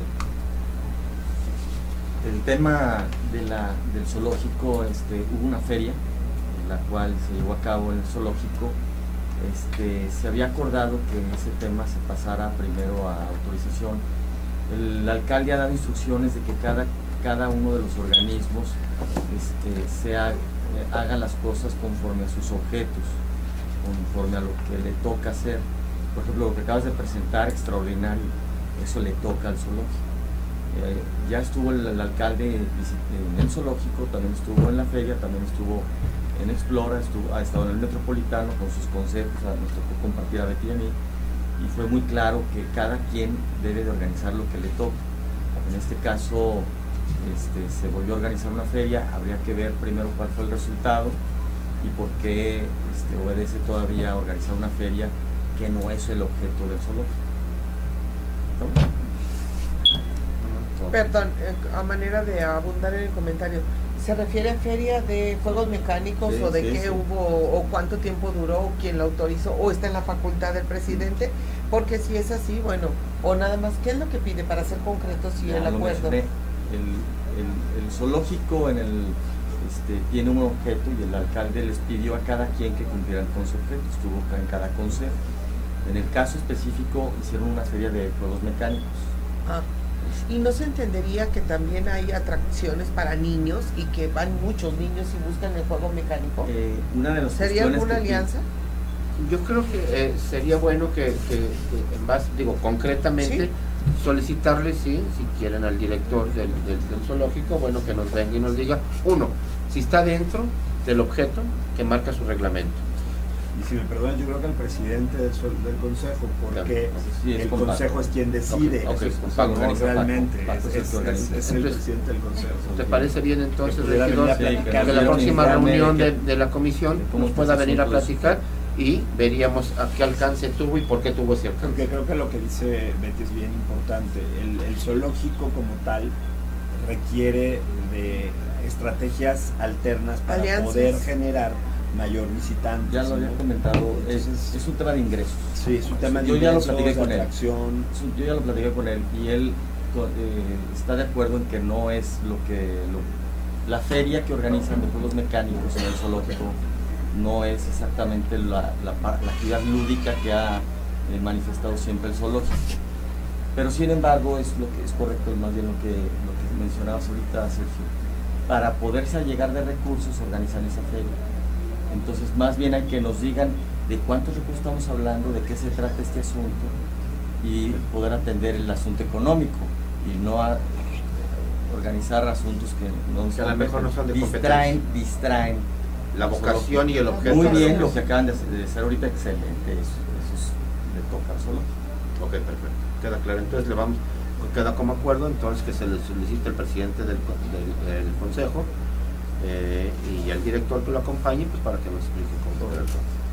El tema de la, del zoológico, este, hubo una feria, en la cual se llevó a cabo en el zoológico. Este, se había acordado que ese tema se pasara primero a autorización. El alcalde ha dado instrucciones de que cada, cada uno de los organismos este, sea, eh, haga las cosas conforme a sus objetos, conforme a lo que le toca hacer. Por ejemplo, lo que acabas de presentar, extraordinario, eso le toca al zoológico. Eh, ya estuvo el, el alcalde en el zoológico, también estuvo en la feria, también estuvo en Explora, estuvo, ha estado en el Metropolitano con sus consejos, nos tocó compartir a Betty y a mí, y fue muy claro que cada quien debe de organizar lo que le toca. En este caso este, se volvió a organizar una feria, habría que ver primero cuál fue el resultado y por qué este, obedece todavía a organizar una feria que no es el objeto del zoológico. ¿No? Perdón, eh, a manera de abundar en el comentario, ¿se refiere a feria de juegos mecánicos Sí, o de sí, qué sí. hubo o cuánto tiempo duró o quién la autorizó o está en la facultad del presidente? Porque si es así, bueno, o nada más, ¿qué es lo que pide para ser concreto si Ya el lo acuerdo? mencioné. El, el, el zoológico en el, este, tiene un objeto y el alcalde les pidió a cada quien que cumplieran con su objeto, estuvo en cada consejo. En el caso específico hicieron una feria de juegos mecánicos. Ah. Y no se entendería que también hay atracciones para niños y que van muchos niños y buscan el juego mecánico. Eh, una de las ¿Sería cuestiones alguna que- alianza? Yo creo que eh, sería bueno que, que, que en base, digo, concretamente, ¿Sí? solicitarle, sí, si quieren al director del, del, del zoológico, bueno, que nos venga y nos diga, uno, si está dentro del objeto que marca su reglamento. Y si me perdonan, yo creo que el presidente del, sol- del consejo, porque Sí, es el con consejo Paco. es quien decide. Ok, ok, Eso es- con Paco, no, organiza Paco. realmente Paco es, es el es- que organiza. es- es el Entonces, presidente del consejo. ¿Te parece bien entonces, Que pudiera regidor, venir a que platicar la de próxima un informe reunión de de, que- de la comisión de cómo nos está pueda ese venir a asunto? platicar y veríamos a qué alcance tuvo y por qué tuvo ese alcance? Porque creo que lo que dice Betty es bien importante. El, el zoológico como tal requiere de estrategias alternas para Alianzas. poder generar mayor visitantes. Ya lo había ¿no? comentado, es, Entonces, es un tema de ingresos. sí, es un tema de Yo ya lo ingresos, platiqué de con él. atracción. Yo ya lo platiqué con él y él co- eh, está de acuerdo en que no es lo que lo- la feria que organizan de juegos mecánicos en el zoológico no es exactamente la, la, pa- la actividad lúdica que ha eh, manifestado siempre el zoológico. Pero sin embargo es lo que es correcto, más bien lo que, lo que mencionabas ahorita, Sergio. Para poderse llegar de recursos organizan esa feria. Entonces más bien hay que nos digan de cuántos recursos estamos hablando, de qué se trata este asunto y poder atender el asunto económico y no a, organizar asuntos que no Que a lo mejor no son de distraen, distraen. La vocación y el objeto. Muy de la bien lo comisión. que acaban de hacer, de hacer ahorita, excelente, eso, eso es, le toca al zoológico. Ok, perfecto. Queda claro. Entonces le vamos, queda como acuerdo entonces que se le solicite al presidente del, co- del, del consejo eh, y al director que lo acompañe, pues para que nos explique cómo todo el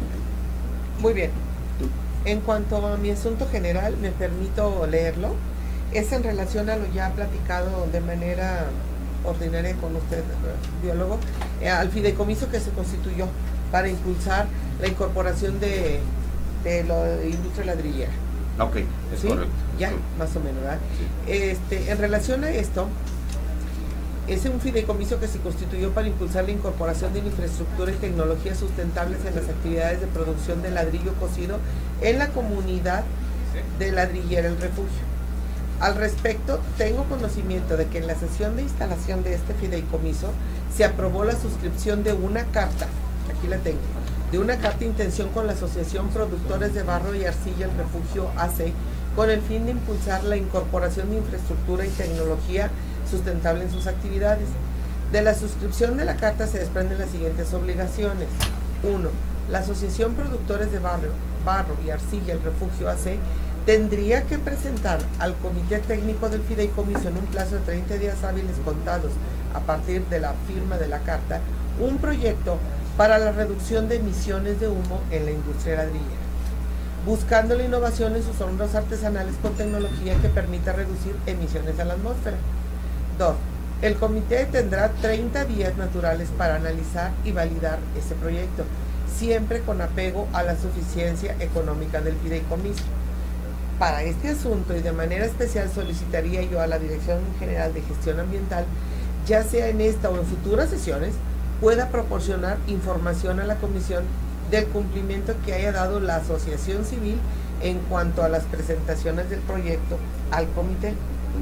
Muy bien. En cuanto a mi asunto general, me permito leerlo. Es en relación a lo ya platicado de manera ordinaria con usted, biólogo, eh, al fideicomiso que se constituyó para impulsar la incorporación de, de la industria ladrillera. Ok, es ¿Sí? correcto. Ya, Sí. más o menos, ¿verdad? Sí. Este, en relación a esto, Es un fideicomiso que se constituyó para impulsar la incorporación de infraestructura y tecnologías sustentables en las actividades de producción de ladrillo cocido en la comunidad de Ladrillera El Refugio. Al respecto, tengo conocimiento de que en la sesión de instalación de este fideicomiso se aprobó la suscripción de una carta, aquí la tengo, de una carta de intención con la Asociación Productores de Barro y Arcilla El Refugio A C, con el fin de impulsar la incorporación de infraestructura y tecnología sustentable en sus actividades. De la suscripción de la carta se desprenden las siguientes obligaciones. uno. La Asociación Productores de Barro, Barro y Arcilla El Refugio A C tendría que presentar al Comité Técnico del Fideicomiso en un plazo de treinta días hábiles contados a partir de la firma de la carta un proyecto para la reducción de emisiones de humo en la industria ladrillera, buscando la innovación en sus hornos artesanales con tecnología que permita reducir emisiones a la atmósfera. dos. El comité tendrá treinta días naturales para analizar y validar ese proyecto, siempre con apego a la suficiencia económica del fideicomiso. Para este asunto y de manera especial solicitaría yo a la Dirección General de Gestión Ambiental, ya sea en esta o en futuras sesiones, pueda proporcionar información a la Comisión del cumplimiento que haya dado la Asociación Civil en cuanto a las presentaciones del proyecto al comité.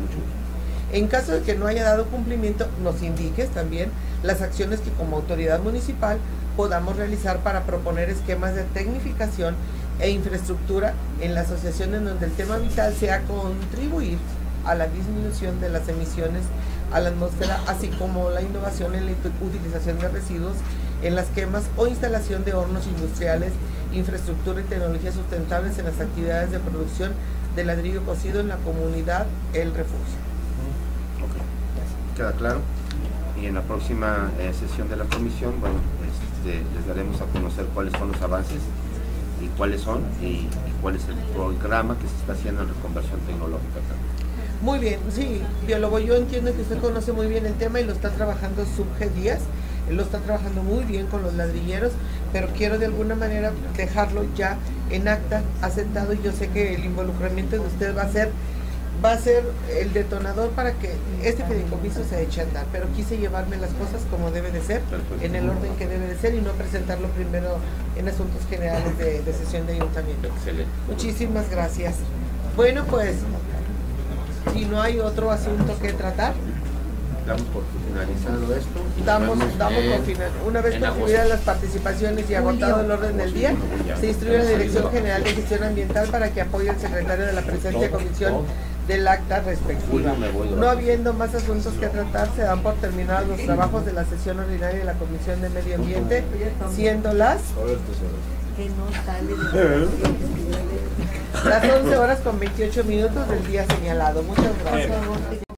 En caso de que no haya dado cumplimiento, nos indiques también las acciones que como autoridad municipal podamos realizar para proponer esquemas de tecnificación e infraestructura en la asociación, en donde el tema vital sea contribuir a la disminución de las emisiones a la atmósfera, así como la innovación en la utilización de residuos en las quemas o instalación de hornos industriales, infraestructura y tecnologías sustentables en las actividades de producción de ladrillo cocido en la comunidad El Refugio. Okay. ¿Queda claro? Y en la próxima eh, sesión de la comisión, bueno, este, les daremos a conocer cuáles son los avances y cuáles son y, y cuál es el programa que se está haciendo en reconversión tecnológica también. Muy bien, sí, biólogo, yo entiendo que usted conoce muy bien el tema y lo está trabajando Subge Díaz, él lo está trabajando muy bien con los ladrilleros, pero quiero de alguna manera dejarlo ya en acta, asentado, y yo sé que el involucramiento de usted va a ser va a ser el detonador para que este fideicomiso se eche a andar, pero quise llevarme las cosas como debe de ser, en el orden que debe de ser, y no presentarlo primero en asuntos generales de, de sesión de ayuntamiento. Excelente. Muchísimas gracias. Bueno, pues, si no hay otro asunto que tratar, damos por finalizado esto. Damos, damos por final. Una vez concluidas las participaciones y agotado el orden del día, se instruye a la Dirección General de Gestión Ambiental para que apoye al secretario de la presente comisión del acta respectiva. No habiendo más asuntos que tratar, se dan por terminados los trabajos de la sesión ordinaria de la Comisión de Medio Ambiente, siendo las las once horas con veintiocho minutos del día señalado. Muchas gracias.